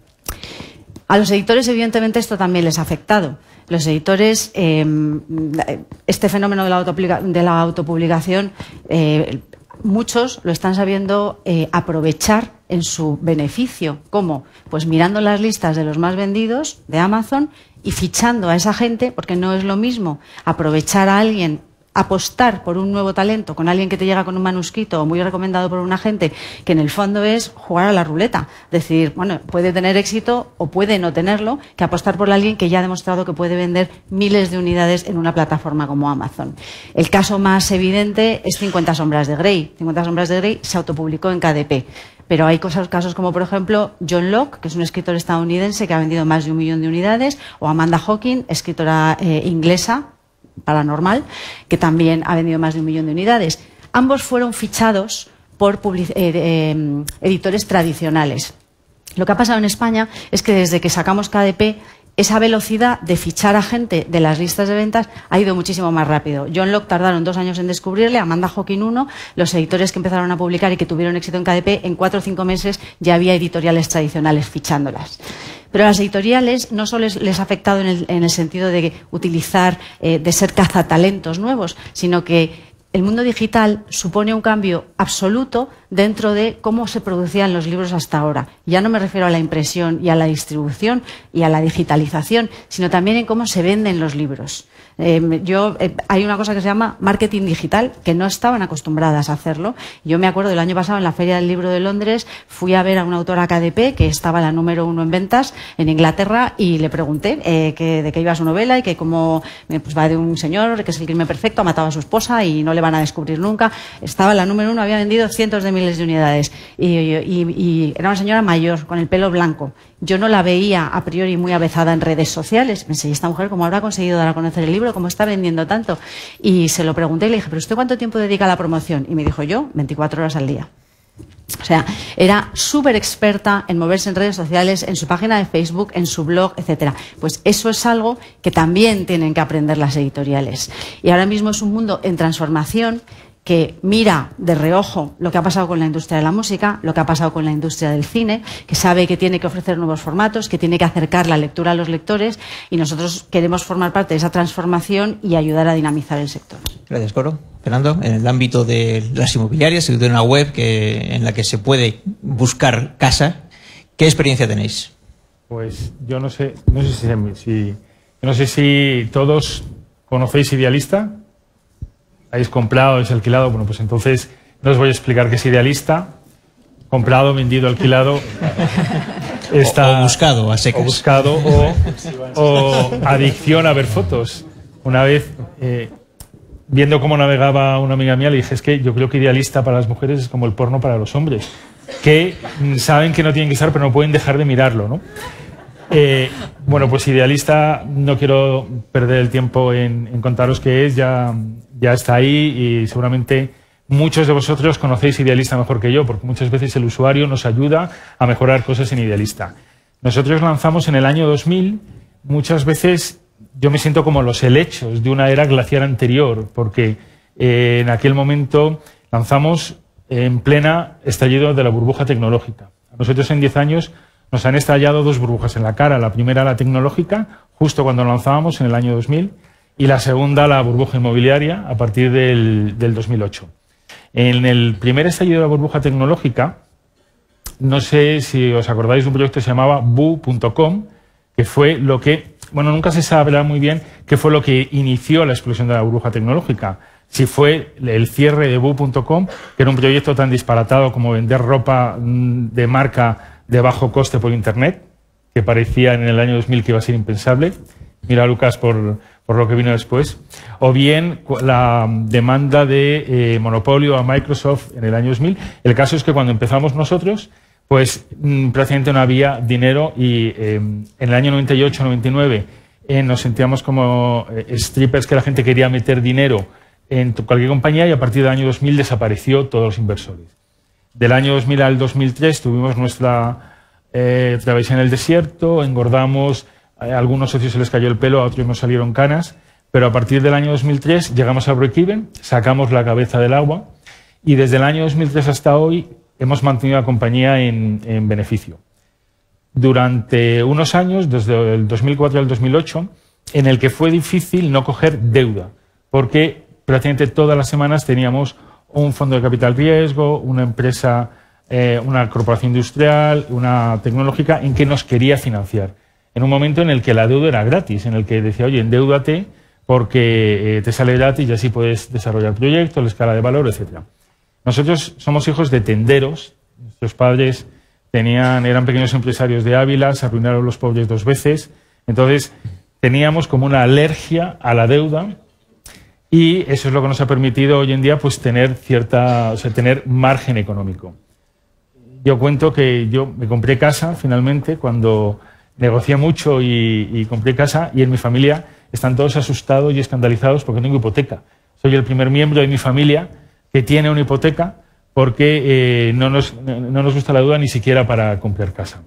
A los editores, evidentemente, esto también les ha afectado. Los editores, eh, este fenómeno de la, de la autopublicación, eh, muchos lo están sabiendo eh, aprovechar en su beneficio. ¿Cómo? Pues mirando las listas de los más vendidos de Amazon y fichando a esa gente, porque no es lo mismo aprovechar a alguien, apostar por un nuevo talento con alguien que te llega con un manuscrito muy recomendado por un agente, que en el fondo es jugar a la ruleta, decir, bueno, puede tener éxito o puede no tenerlo, que apostar por alguien que ya ha demostrado que puede vender miles de unidades en una plataforma como Amazon. El caso más evidente es cincuenta sombras de Grey. cincuenta sombras de Grey se autopublicó en K D P. Pero hay cosas, casos como, por ejemplo, John Locke, que es un escritor estadounidense que ha vendido más de un millón de unidades, o Amanda Hocking, escritora eh, inglesa, paranormal, que también ha vendido más de un millón de unidades. Ambos fueron fichados por eh, eh, editores tradicionales. Lo que ha pasado en España es que desde que sacamos K D P, esa velocidad de fichar a gente de las listas de ventas ha ido muchísimo más rápido. John Locke tardaron dos años en descubrirle, Amanda Hocking uno, los editores que empezaron a publicar y que tuvieron éxito en K D P, en cuatro o cinco meses ya había editoriales tradicionales fichándolas. Pero a las editoriales no solo les, les ha afectado en el, en el sentido de utilizar, eh, de ser cazatalentos nuevos, sino que el mundo digital supone un cambio absoluto dentro de cómo se producían los libros hasta ahora. Ya no me refiero a la impresión y a la distribución y a la digitalización, sino también en cómo se venden los libros. Eh, yo, eh, hay una cosa que se llama marketing digital, que no estaban acostumbradas a hacerlo. Yo me acuerdo del año pasado en la Feria del Libro de Londres, fui a ver a una autora K D P que estaba la número uno en ventas en Inglaterra y le pregunté eh, que, de qué iba su novela y que cómo eh, pues va de un señor que es el crimen perfecto, ha matado a su esposa y no le van a descubrir nunca. Estaba la número uno, había vendido cientos de miles de unidades y, y, y era una señora mayor con el pelo blanco. Yo no la veía a priori muy avezada en redes sociales. Pensé, ¿y esta mujer cómo habrá conseguido dar a conocer el libro? ¿Cómo está vendiendo tanto? Y se lo pregunté y le dije, ¿pero usted cuánto tiempo dedica a la promoción? Y me dijo, yo, veinticuatro horas al día. O sea, era súper experta en moverse en redes sociales, en su página de Facebook, en su blog, etcétera. Pues eso es algo que también tienen que aprender las editoriales. Y ahora mismo es un mundo en transformación que mira de reojo lo que ha pasado con la industria de la música, lo que ha pasado con la industria del cine, que sabe que tiene que ofrecer nuevos formatos, que tiene que acercar la lectura a los lectores y nosotros queremos formar parte de esa transformación y ayudar a dinamizar el sector. Gracias, Coro. Fernando, en el ámbito de las inmobiliarias, de una web que, en la que se puede buscar casa, ¿qué experiencia tenéis? Pues yo no sé, no sé si, si, no sé si todos conocéis Idealista. ¿Habéis comprado, habéis alquilado? Bueno, pues entonces no os voy a explicar qué es Idealista. Comprado, vendido, alquilado. Está, o, o buscado, a secas. O buscado, o, o adicción a ver fotos. Una vez, eh, viendo cómo navegaba una amiga mía, le dije, es que yo creo que Idealista para las mujeres es como el porno para los hombres, que saben que no tienen que estar, pero no pueden dejar de mirarlo, ¿no? Eh, bueno, pues Idealista, no quiero perder el tiempo en, en contaros qué es, ya, ya está ahí y seguramente muchos de vosotros conocéis Idealista mejor que yo, porque muchas veces el usuario nos ayuda a mejorar cosas en Idealista. Nosotros lanzamos en el año dos mil, muchas veces yo me siento como los helechos de una era glaciar anterior, porque eh, en aquel momento lanzamos en plena estallido de la burbuja tecnológica. A nosotros en diez años nos han estallado dos burbujas en la cara. La primera, la tecnológica, justo cuando lanzábamos en el año dos mil, y la segunda, la burbuja inmobiliaria, a partir del, del dos mil ocho. En el primer estallido de la burbuja tecnológica, no sé si os acordáis de un proyecto que se llamaba bu punto com, que fue lo que, bueno, nunca se sabrá muy bien qué fue lo que inició la explosión de la burbuja tecnológica. Si fue el cierre de bu punto com, que era un proyecto tan disparatado como vender ropa de marca de bajo coste por Internet, que parecía en el año dos mil que iba a ser impensable. Mira, Lucas, por, por lo que vino después. O bien la demanda de eh, monopolio a Microsoft en el año dos mil. El caso es que cuando empezamos nosotros, pues mmm, prácticamente no había dinero y eh, en el año noventa y ocho noventa y nueve eh, nos sentíamos como eh, strippers, que la gente quería meter dinero en cualquier compañía, y a partir del año dos mil desapareció todos los inversores. Del año dos mil al dos mil tres tuvimos nuestra eh, travesía en el desierto, engordamos, a algunos socios se les cayó el pelo, a otros nos salieron canas, pero a partir del año dos mil tres llegamos a break-even, sacamos la cabeza del agua y desde el año dos mil tres hasta hoy hemos mantenido la compañía en, en beneficio. Durante unos años, desde el dos mil cuatro al dos mil ocho, en el que fue difícil no coger deuda, porque prácticamente todas las semanas teníamos un fondo de capital riesgo, una empresa, eh, una corporación industrial, una tecnológica en que nos quería financiar. En un momento en el que la deuda era gratis, en el que decía, oye, endeúdate porque eh, te sale gratis y así puedes desarrollar proyectos, la escala de valor, etcétera. Nosotros somos hijos de tenderos. Nuestros padres tenían, eran pequeños empresarios de Ávila, se arruinaron los pobres dos veces. Entonces, teníamos como una alergia a la deuda. Y eso es lo que nos ha permitido hoy en día pues tener cierta, o sea, tener margen económico. Yo cuento que yo me compré casa finalmente cuando negocié mucho y, y compré casa, y en mi familia están todos asustados y escandalizados porque tengo hipoteca. Soy el primer miembro de mi familia que tiene una hipoteca porque eh, no, nos, no nos gusta la deuda ni siquiera para comprar casa.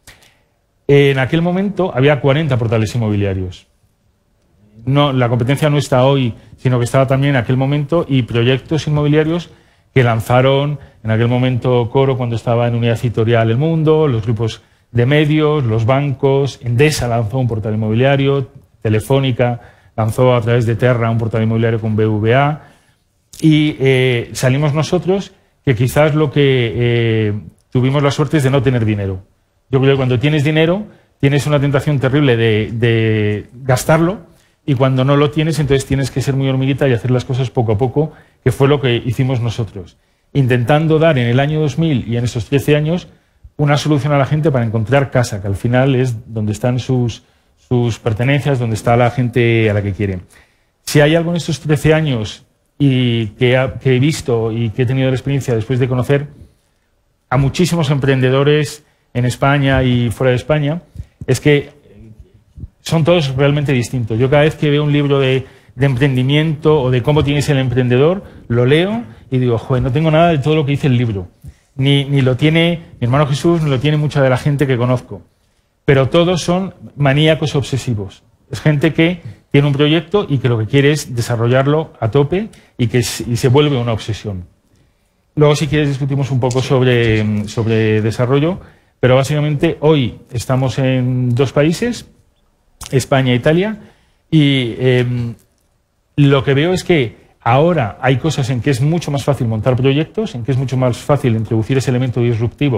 En aquel momento había cuarenta portales inmobiliarios. No, la competencia no está hoy, sino que estaba también en aquel momento, y proyectos inmobiliarios que lanzaron en aquel momento Coro cuando estaba en Unidad Editorial El Mundo, los grupos de medios, los bancos. Endesa lanzó un portal inmobiliario, Telefónica lanzó a través de Terra un portal inmobiliario con B V A, y eh, salimos nosotros, que quizás lo que eh, tuvimos la suerte es de no tener dinero. Yo creo que cuando tienes dinero tienes una tentación terrible de, de gastarlo, y cuando no lo tienes, entonces tienes que ser muy hormiguita y hacer las cosas poco a poco, que fue lo que hicimos nosotros. Intentando dar en el año dos mil y en esos trece años una solución a la gente para encontrar casa, que al final es donde están sus, sus pertenencias, donde está la gente a la que quiere. Si hay algo en estos trece años y que, ha, que he visto y que he tenido la experiencia después de conocer a muchísimos emprendedores en España y fuera de España, es que son todos realmente distintos. Yo cada vez que veo un libro de, de emprendimiento o de cómo tiene que ser el emprendedor, lo leo y digo, joder, no tengo nada de todo lo que dice el libro. Ni, ni lo tiene mi hermano Jesús, ni lo tiene mucha de la gente que conozco. Pero todos son maníacos obsesivos. Es gente que tiene un proyecto y que lo que quiere es desarrollarlo a tope y que y se vuelve una obsesión. Luego, si quieres, discutimos un poco sobre, sobre desarrollo, pero básicamente hoy estamos en dos países, España e Italia, y eh, lo que veo es que ahora hay cosas en que es mucho más fácil montar proyectos, en que es mucho más fácil introducir ese elemento disruptivo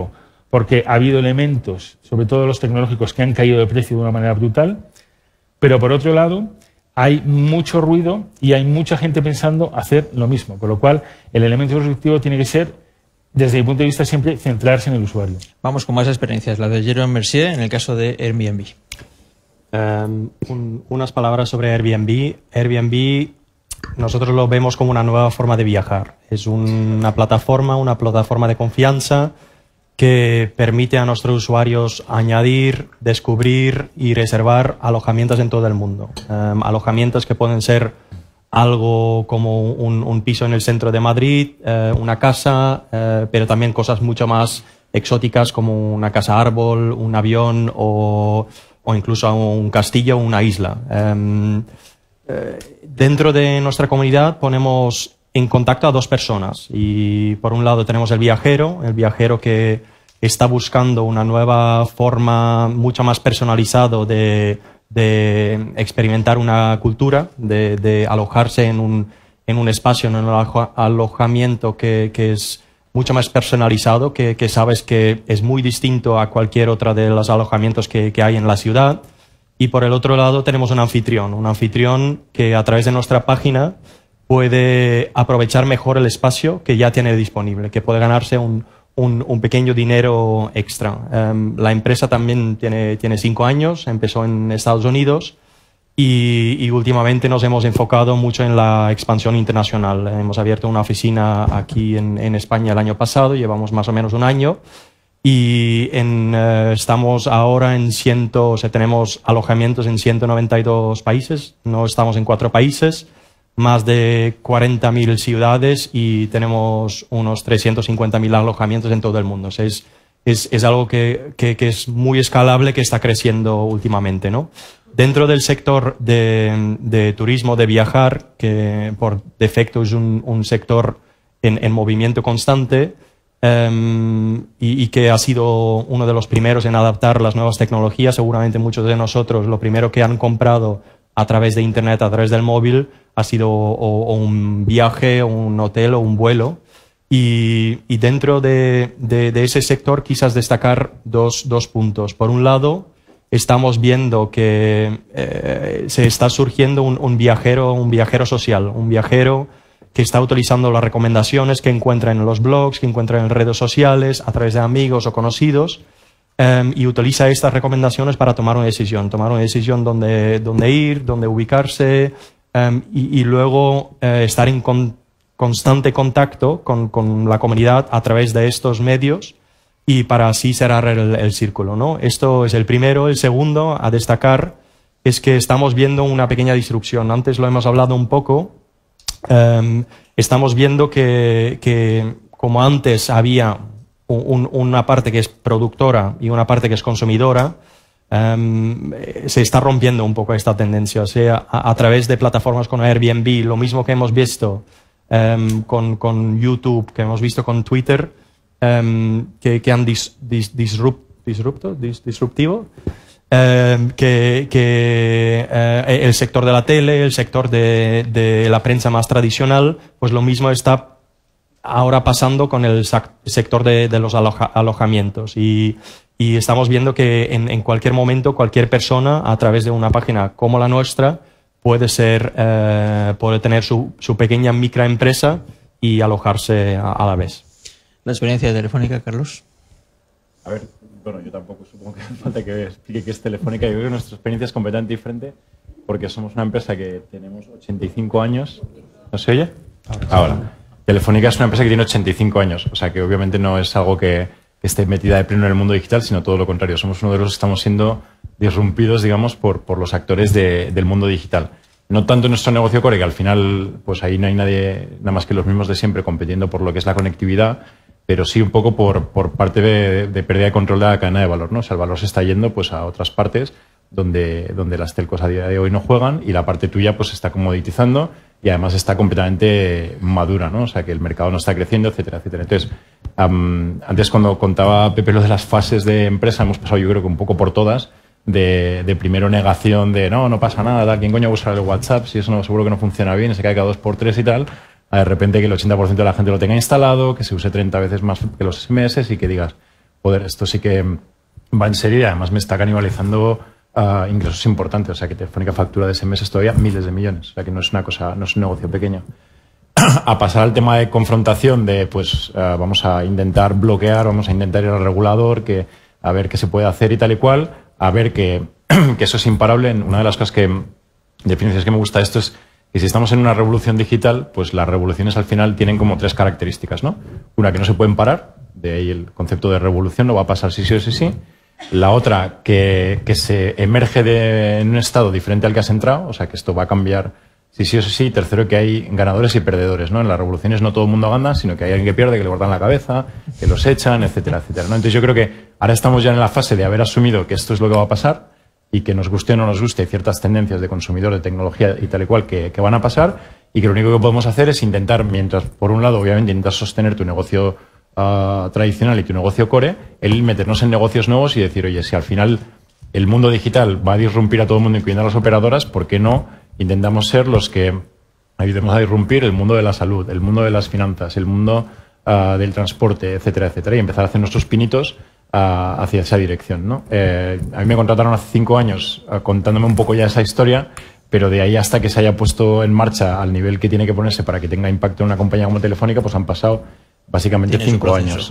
porque ha habido elementos, sobre todo los tecnológicos, que han caído de precio de una manera brutal, pero por otro lado hay mucho ruido y hay mucha gente pensando hacer lo mismo, con lo cual el elemento disruptivo tiene que ser, desde mi punto de vista, siempre centrarse en el usuario. Vamos con más experiencias, la de Jérôme Mercier en el caso de Airbnb. Um, un, unas palabras sobre Airbnb. Airbnb nosotros lo vemos como una nueva forma de viajar. Es una plataforma, una plataforma de confianza que permite a nuestros usuarios añadir, descubrir y reservar alojamientos en todo el mundo. Um, alojamientos que pueden ser algo como un, un piso en el centro de Madrid, uh, una casa, uh, pero también cosas mucho más exóticas como una casa árbol, un avión o, o incluso un castillo o una isla. Um, uh, dentro de nuestra comunidad ponemos en contacto a dos personas y por un lado tenemos el viajero, el viajero que está buscando una nueva forma mucho más personalizada de, de experimentar una cultura, de, de alojarse en un, en un espacio, en un aloja, alojamiento que, que es mucho más personalizado, que, que sabes que es muy distinto a cualquier otro de los alojamientos que, que hay en la ciudad. Y por el otro lado tenemos un anfitrión, un anfitrión que a través de nuestra página puede aprovechar mejor el espacio que ya tiene disponible, que puede ganarse un, un, un pequeño dinero extra. Um, la empresa también tiene, tiene cinco años, empezó en Estados Unidos y, y últimamente nos hemos enfocado mucho en la expansión internacional. Hemos abierto una oficina aquí en, en España el año pasado, llevamos más o menos un año y en, uh, estamos ahora en ciento, o sea, tenemos alojamientos en ciento noventa y dos países, no estamos en cuatro países. Más de cuarenta mil ciudades y tenemos unos trescientos cincuenta mil alojamientos en todo el mundo. O sea, es, es, es algo que, que, que es muy escalable, que está creciendo últimamente, ¿no? Dentro del sector de, de turismo, de viajar, que por defecto es un, un sector en, en movimiento constante um, y, y que ha sido uno de los primeros en adaptar las nuevas tecnologías, seguramente muchos de nosotros lo primero que han comprado a través de Internet, a través del móvil, ha sido o, o un viaje, o un hotel o un vuelo. Y, y dentro de, de, de ese sector quizás destacar dos, dos puntos. Por un lado, estamos viendo que eh, se está surgiendo un, un viajero, un viajero social, un viajero que está utilizando las recomendaciones que encuentra en los blogs, que encuentra en redes sociales, a través de amigos o conocidos, Um, y utiliza estas recomendaciones para tomar una decisión, tomar una decisión dónde, dónde ir, dónde ubicarse um, y, y luego uh, estar en con, constante contacto con, con la comunidad a través de estos medios y para así cerrar el, el círculo, ¿no? Esto es el primero. El segundo a destacar es que estamos viendo una pequeña disrupción. Antes lo hemos hablado un poco. Um, estamos viendo que, que como antes había Un, una parte que es productora y una parte que es consumidora, um, se está rompiendo un poco esta tendencia. O sea, a, a través de plataformas como Airbnb, lo mismo que hemos visto um, con, con YouTube, que hemos visto con Twitter, um, que, que han dis, dis, disrupt, disrupto, dis, disruptivo, um, que, que uh, el sector de la tele, el sector de, de la prensa más tradicional, pues lo mismo está ahora pasando con el sector de, de los aloja, alojamientos y, y estamos viendo que en, en cualquier momento cualquier persona a través de una página como la nuestra puede ser eh, puede tener su, su pequeña microempresa y alojarse a, a la vez. La experiencia telefónica, Carlos. A ver, bueno, yo tampoco supongo que hace falta que explique qué es Telefónica. Yo creo que nuestra experiencia es completamente diferente porque somos una empresa que tenemos ochenta y cinco años. ¿No se oye? Ahora. Telefónica es una empresa que tiene ochenta y cinco años, o sea que obviamente no es algo que, que esté metida de pleno en el mundo digital, sino todo lo contrario. Somos uno de los que estamos siendo disrumpidos, digamos, por, por los actores de, del mundo digital. No tanto en nuestro negocio core, que al final, pues ahí no hay nadie, nada más que los mismos de siempre compitiendo por lo que es la conectividad, pero sí un poco por, por parte de, de pérdida de control de la cadena de valor, ¿no? O sea, el valor se está yendo pues a otras partes donde, donde las telcos a día de hoy no juegan y la parte tuya pues se está comoditizando y además está completamente madura, ¿no? O sea, que el mercado no está creciendo, etcétera, etcétera. Entonces, um, antes cuando contaba Pepe lo de las fases de empresa, hemos pasado yo creo que un poco por todas, de, de primero negación de no, no pasa nada, tal, ¿quién coño usa el WhatsApp? Si eso no, seguro que no funciona bien, se cae cada dos por tres y tal, a de repente que el ochenta por ciento de la gente lo tenga instalado, que se use treinta veces más que los S M S y que digas, joder, esto sí que va en serio y además me está canibalizando uh, ingresos importantes. O sea, que Telefónica factura de ese mes todavía miles de millones. O sea, que no es una cosa, no es un negocio pequeño. A pasar al tema de confrontación de, pues, uh, vamos a intentar bloquear, vamos a intentar ir al regulador, que, a ver qué se puede hacer y tal y cual, a ver que, que eso es imparable. Una de las cosas que, definiciones que me gusta de esto es que si estamos en una revolución digital, pues las revoluciones al final tienen como tres características, ¿no? Una, que no se pueden parar, de ahí el concepto de revolución, no va a pasar sí sí o sí sí. La otra, que, que se emerge de en un estado diferente al que has entrado, o sea, que esto va a cambiar sí, sí o sí, sí. Tercero, que hay ganadores y perdedores, ¿no? En las revoluciones no todo el mundo gana, sino que hay alguien que pierde, que le cortan la cabeza, que los echan, etcétera, etcétera, ¿no? Entonces yo creo que ahora estamos ya en la fase de haber asumido que esto es lo que va a pasar y que nos guste o no nos guste, hay ciertas tendencias de consumidor, de tecnología y tal y cual que, que van a pasar y que lo único que podemos hacer es intentar, mientras, por un lado, obviamente, intentar sostener tu negocio uh, tradicional y tu negocio core, el meternos en negocios nuevos y decir, oye, si al final el mundo digital va a disrumpir a todo el mundo, incluyendo a las operadoras, ¿por qué no intentamos ser los que ayudemos a disrumpir el mundo de la salud, el mundo de las finanzas, el mundo uh, del transporte, etcétera, etcétera, y empezar a hacer nuestros pinitos uh, hacia esa dirección, ¿no? Eh, a mí me contrataron hace cinco años uh, contándome un poco ya esa historia, pero de ahí hasta que se haya puesto en marcha al nivel que tiene que ponerse para que tenga impacto en una compañía como Telefónica, pues han pasado básicamente cinco años.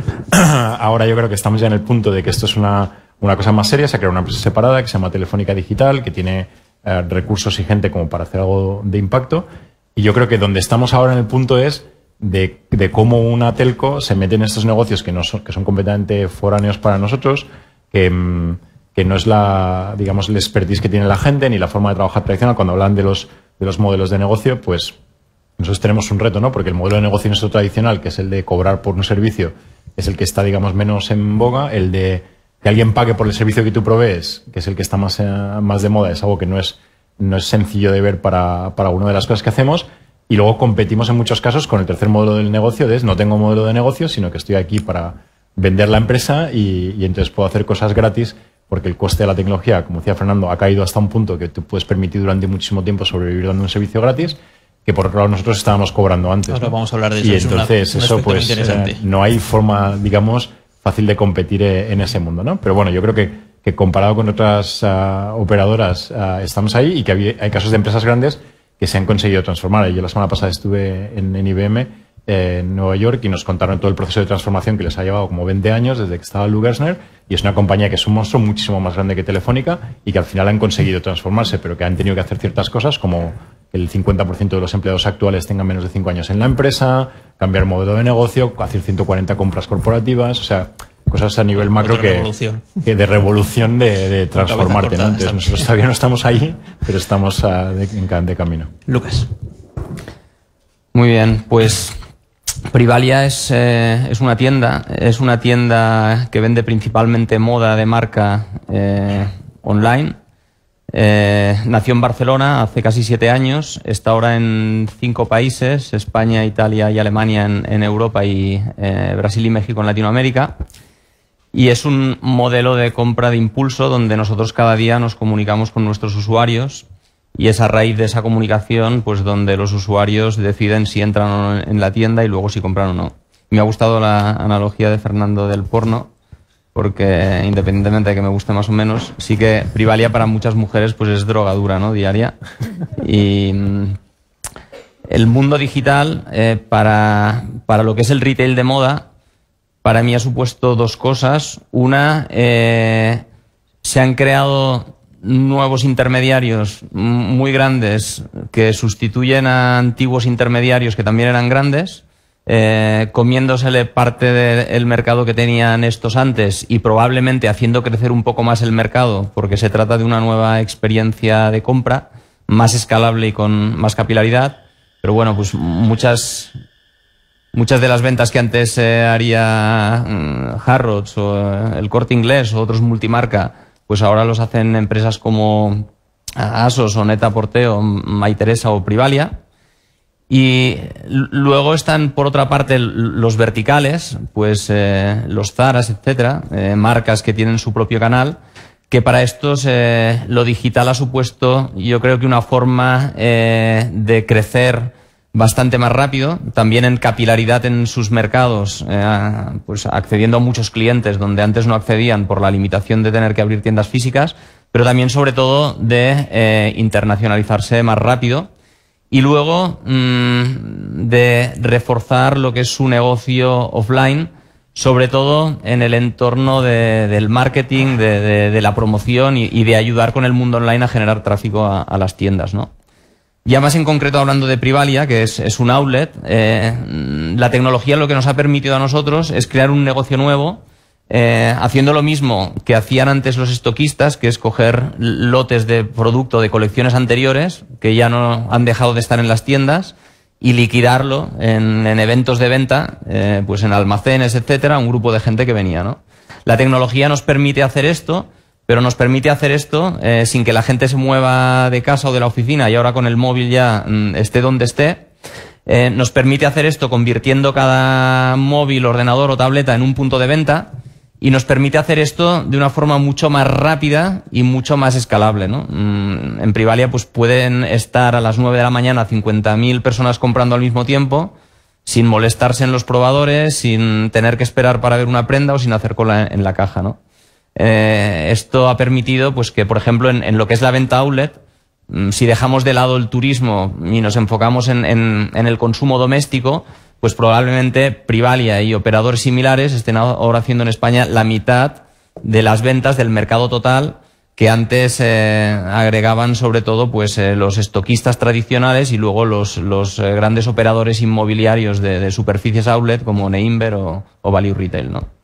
Ahora yo creo que estamos ya en el punto de que esto es una, una cosa más seria. Se ha creado una empresa separada que se llama Telefónica Digital, que tiene Eh, recursos y gente como para hacer algo de impacto, y yo creo que donde estamos ahora en el punto es de, de cómo una telco se mete en estos negocios que no son, que son completamente foráneos para nosotros, que, que no es la, digamos, el expertise que tiene la gente ni la forma de trabajar tradicional. Cuando hablan de los, de los modelos de negocio, pues nosotros tenemos un reto, ¿no? Porque el modelo de negocio nuestro tradicional, que es el de cobrar por un servicio, es el que está, digamos, menos en boga. El de que alguien pague por el servicio que tú provees, que es el que está más, eh, más de moda, es algo que no es, no es sencillo de ver para, para una de las cosas que hacemos. Y luego competimos en muchos casos con el tercer modelo del negocio, de es no tengo modelo de negocio, sino que estoy aquí para vender la empresa y, y entonces puedo hacer cosas gratis, porque el coste de la tecnología, como decía Fernando, ha caído hasta un punto que tú puedes permitir durante muchísimo tiempo sobrevivir dando un servicio gratis, que por otro lado nosotros estábamos cobrando antes, ahora, ¿no? Vamos a hablar de eso. Y es entonces una, un eso pues eh, no hay forma, digamos, fácil de competir en ese mundo, ¿no? Pero bueno, yo creo que, que comparado con otras uh, operadoras uh, estamos ahí, y que hay, hay casos de empresas grandes que se han conseguido transformar. Yo la semana pasada estuve en, en I B M eh, en Nueva York y nos contaron todo el proceso de transformación que les ha llevado como veinte años desde que estaba Lou Gerstner, y es una compañía que es un monstruo muchísimo más grande que Telefónica y que al final han conseguido transformarse, pero que han tenido que hacer ciertas cosas como el cincuenta por ciento de los empleados actuales tengan menos de cinco años en la empresa, cambiar modelo de negocio, hacer ciento cuarenta compras corporativas, o sea, cosas a nivel macro que, que de revolución de, de transformarte, ¿no? Entonces nosotros todavía no estamos ahí, pero estamos uh, de, en, de camino. Lucas. Muy bien, pues Privalia es, eh, es una tienda, es una tienda que vende principalmente moda de marca eh, online. Eh, nació en Barcelona hace casi siete años, está ahora en cinco países: España, Italia y Alemania en, en Europa, y eh, Brasil y México en Latinoamérica. Y es un modelo de compra de impulso donde nosotros cada día nos comunicamos con nuestros usuarios, y es a raíz de esa comunicación pues donde los usuarios deciden si entran o no en la tienda y luego si compran o no. Me ha gustado la analogía de Fernando del porno, porque independientemente de que me guste más o menos, sí que Privalia para muchas mujeres pues es drogadura, ¿no? Diaria. Y mm, el mundo digital eh, para, para lo que es el retail de moda, para mí ha supuesto dos cosas. Una, eh, se han creado nuevos intermediarios muy grandes que sustituyen a antiguos intermediarios que también eran grandes, eh, comiéndosele parte del mercado que tenían estos antes y probablemente haciendo crecer un poco más el mercado, porque se trata de una nueva experiencia de compra más escalable y con más capilaridad. Pero bueno, pues muchas... Muchas de las ventas que antes eh, haría um, Harrods o eh, el Corte Inglés o otros multimarca, pues ahora los hacen empresas como Asos o Net-a-Porter o Myteresa o Privalia. Y luego están, por otra parte, los verticales, pues eh, los Zaras, etcétera, eh, marcas que tienen su propio canal, que para estos eh, lo digital ha supuesto, yo creo que una forma eh, de crecer bastante más rápido, también en capilaridad en sus mercados, eh, pues accediendo a muchos clientes donde antes no accedían por la limitación de tener que abrir tiendas físicas, pero también sobre todo de eh, internacionalizarse más rápido y luego mmm, de reforzar lo que es su negocio offline, sobre todo en el entorno de, del marketing, de, de, de la promoción y, y de ayudar con el mundo online a generar tráfico a, a las tiendas, ¿no? Ya más en concreto hablando de Privalia, que es, es un outlet, eh, la tecnología lo que nos ha permitido a nosotros es crear un negocio nuevo, eh, haciendo lo mismo que hacían antes los estoquistas, que es coger lotes de producto de colecciones anteriores, que ya no han dejado de estar en las tiendas, y liquidarlo en, en eventos de venta, eh, pues en almacenes, etcétera, un grupo de gente que venía, ¿no? La tecnología nos permite hacer esto, pero nos permite hacer esto eh, sin que la gente se mueva de casa o de la oficina y ahora con el móvil ya mm, esté donde esté. Eh, nos permite hacer esto convirtiendo cada móvil, ordenador o tableta en un punto de venta y nos permite hacer esto de una forma mucho más rápida y mucho más escalable, ¿no? Mm, en Privalia pues pueden estar a las nueve de la mañana cincuenta mil personas comprando al mismo tiempo sin molestarse en los probadores, sin tener que esperar para ver una prenda o sin hacer cola en, en la caja, ¿no? Eh, esto ha permitido pues que, por ejemplo, en, en lo que es la venta outlet, si dejamos de lado el turismo y nos enfocamos en, en, en el consumo doméstico, pues probablemente Privalia y operadores similares estén ahora haciendo en España la mitad de las ventas del mercado total que antes eh, agregaban sobre todo pues eh, los estoquistas tradicionales y luego los, los eh, grandes operadores inmobiliarios de, de superficies outlet como Neinver o, o Value Retail, ¿no?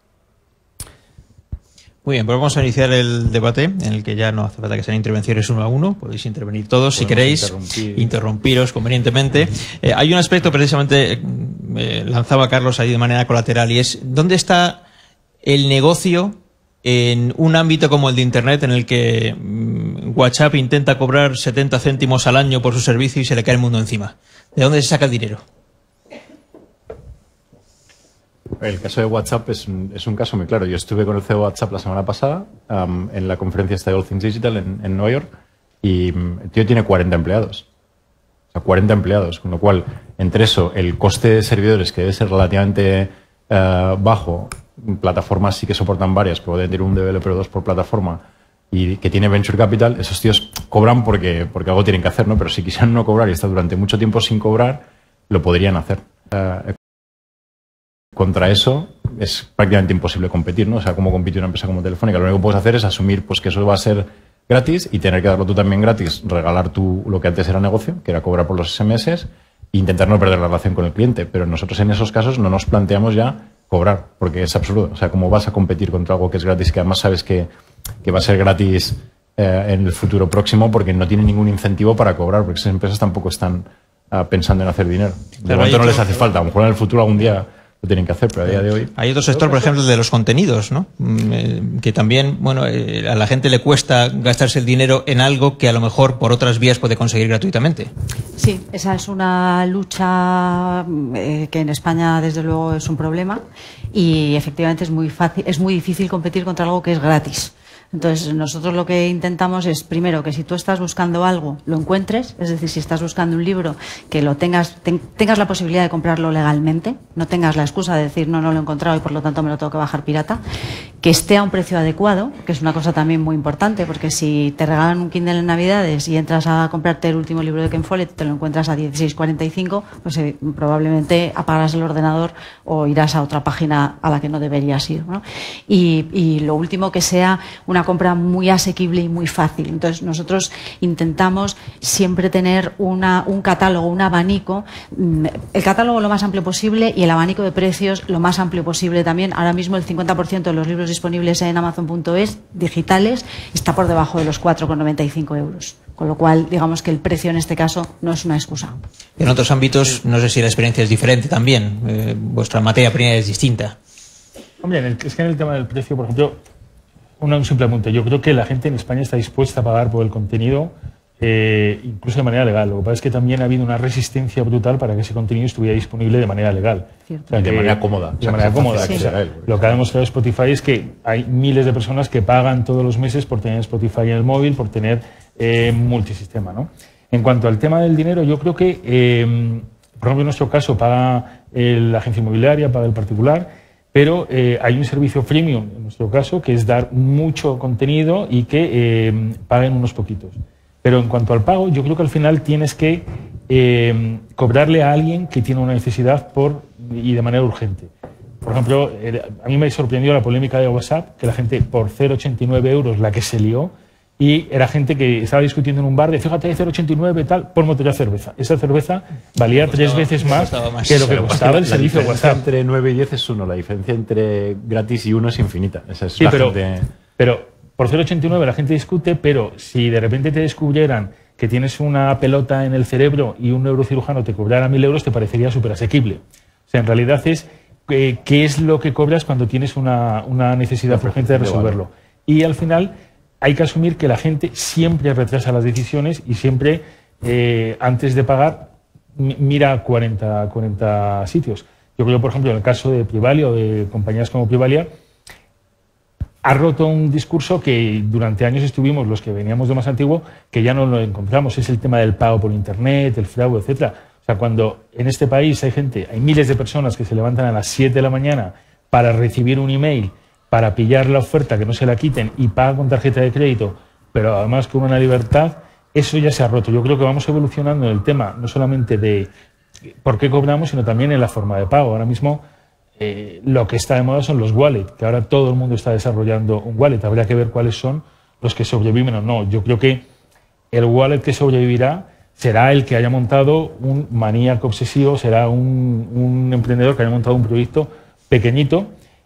Muy bien, pues vamos a iniciar el debate en el que ya no hace falta que sean intervenciones uno a uno, podéis intervenir todos si queréis, interrumpir. interrumpiros convenientemente. Eh, hay un aspecto precisamente, eh, lanzaba Carlos ahí de manera colateral, y es ¿dónde está el negocio en un ámbito como el de Internet en el que mmm, WhatsApp intenta cobrar setenta céntimos al año por su servicio y se le cae el mundo encima? ¿De dónde se saca el dinero? El caso de WhatsApp es un, es un caso muy claro. Yo estuve con el C E O de WhatsApp la semana pasada um, en la conferencia esta de All Things Digital en, en Nueva York y um, el tío tiene cuarenta empleados. O sea, cuarenta empleados. Con lo cual, entre eso, el coste de servidores, que debe ser relativamente uh, bajo, plataformas sí que soportan varias, pero deben tener un developer o dos por plataforma, y que tiene Venture Capital, esos tíos cobran porque, porque algo tienen que hacer, ¿no? Pero si quisieran no cobrar y estar durante mucho tiempo sin cobrar, lo podrían hacer. Uh, Contra eso es prácticamente imposible competir, ¿no? O sea, ¿cómo compite una empresa como Telefónica? Lo único que puedes hacer es asumir pues, que eso va a ser gratis y tener que darlo tú también gratis, regalar tú lo que antes era negocio, que era cobrar por los S M S, e intentar no perder la relación con el cliente. Pero nosotros en esos casos no nos planteamos ya cobrar, porque es absurdo. O sea, ¿cómo vas a competir contra algo que es gratis, que además sabes que, que va a ser gratis eh, en el futuro próximo, porque no tiene ningún incentivo para cobrar, porque esas empresas tampoco están uh, pensando en hacer dinero. De claro, momento no les hace falta. A lo mejor en el futuro algún día lo tienen que hacer, pero a día de hoy... Hay otro sector, por ejemplo, el de los contenidos, ¿no? Que también, bueno, a la gente le cuesta gastarse el dinero en algo que a lo mejor por otras vías puede conseguir gratuitamente. Sí, esa es una lucha eh, que en España, desde luego, es un problema y efectivamente es muy fácil, es muy difícil competir contra algo que es gratis. Entonces, nosotros lo que intentamos es, primero, que si tú estás buscando algo, lo encuentres. Es decir, si estás buscando un libro, que lo tengas, ten, tengas la posibilidad de comprarlo legalmente. No tengas la excusa de decir, no, no lo he encontrado y por lo tanto me lo tengo que bajar pirata. Que esté a un precio adecuado, que es una cosa también muy importante, porque si te regalan un Kindle en Navidades y entras a comprarte el último libro de Ken Follett, te lo encuentras a dieciséis cuarenta y cinco, pues eh, probablemente apagarás el ordenador o irás a otra página a la que no deberías ir, ¿no? Y, y lo último, que sea una compra muy asequible y muy fácil. Entonces, nosotros intentamos siempre tener una, un catálogo, un abanico, el catálogo lo más amplio posible y el abanico de precios lo más amplio posible también. Ahora mismo el cincuenta por ciento de los libros disponibles en Amazon punto es digitales está por debajo de los cuatro con noventa y cinco euros. Con lo cual, digamos que el precio en este caso no es una excusa. En otros ámbitos, no sé si la experiencia es diferente también. Eh, vuestra materia prima es distinta. Hombre, en el, es que en el tema del precio, por ejemplo, un, un simple apunte. Yo creo que la gente en España está dispuesta a pagar por el contenido, eh, incluso de manera legal. Lo que pasa es que también ha habido una resistencia brutal para que ese contenido estuviera disponible de manera legal. O sea, de manera cómoda. De manera cómoda. Sí. O sea, lo que ha demostrado Spotify es que hay miles de personas que pagan todos los meses por tener Spotify en el móvil, por tener eh, multisistema, ¿no? En cuanto al tema del dinero, yo creo que eh, por ejemplo, en nuestro caso paga el, la agencia inmobiliaria, paga el particular, pero eh, hay un servicio freemium, en nuestro caso, que es dar mucho contenido y que eh, paguen unos poquitos. Pero en cuanto al pago, yo creo que al final tienes que eh, cobrarle a alguien que tiene una necesidad por, y de manera urgente. Por ejemplo, eh, a mí me sorprendió la polémica de WhatsApp, que la gente por cero coma ochenta y nueve euros la que se lió, y era gente que estaba discutiendo en un bar de fíjate, cero coma ochenta y nueve tal, por botella de cerveza. Esa cerveza valía costaba, tres veces más, más que lo que Pero costaba el servicio de WhatsApp. Entre nueve y diez es uno, la diferencia entre gratis y uno es infinita. Esa es sí, la pero, gente... pero por cero coma ochenta y nueve la gente discute, pero si de repente te descubrieran que tienes una pelota en el cerebro y un neurocirujano te cobrara mil euros, te parecería súper asequible. O sea, en realidad es eh, qué es lo que cobras cuando tienes una, una necesidad urgente de resolverlo. Y al final hay que asumir que la gente siempre retrasa las decisiones y siempre, eh, antes de pagar, mira cuarenta, cuarenta sitios. Yo creo, por ejemplo, en el caso de Privalia o de compañías como Privalia, ha roto un discurso que durante años estuvimos, los que veníamos de más antiguo, que ya no lo encontramos. Es el tema del pago por Internet, el fraude, etcétera. O sea, cuando en este país hay gente, hay miles de personas que se levantan a las siete de la mañana para recibir un email, para pillar la oferta, que no se la quiten y pagan con tarjeta de crédito, pero además con una libertad, eso ya se ha roto. Yo creo que vamos evolucionando en el tema, no solamente de por qué cobramos, sino también en la forma de pago. Ahora mismo eh, lo que está de moda son los wallets, que ahora todo el mundo está desarrollando un wallet. Habría que ver cuáles son los que sobreviven o no. Yo creo que el wallet que sobrevivirá será el que haya montado un maníaco obsesivo, será un, un emprendedor que haya montado un proyecto pequeñito,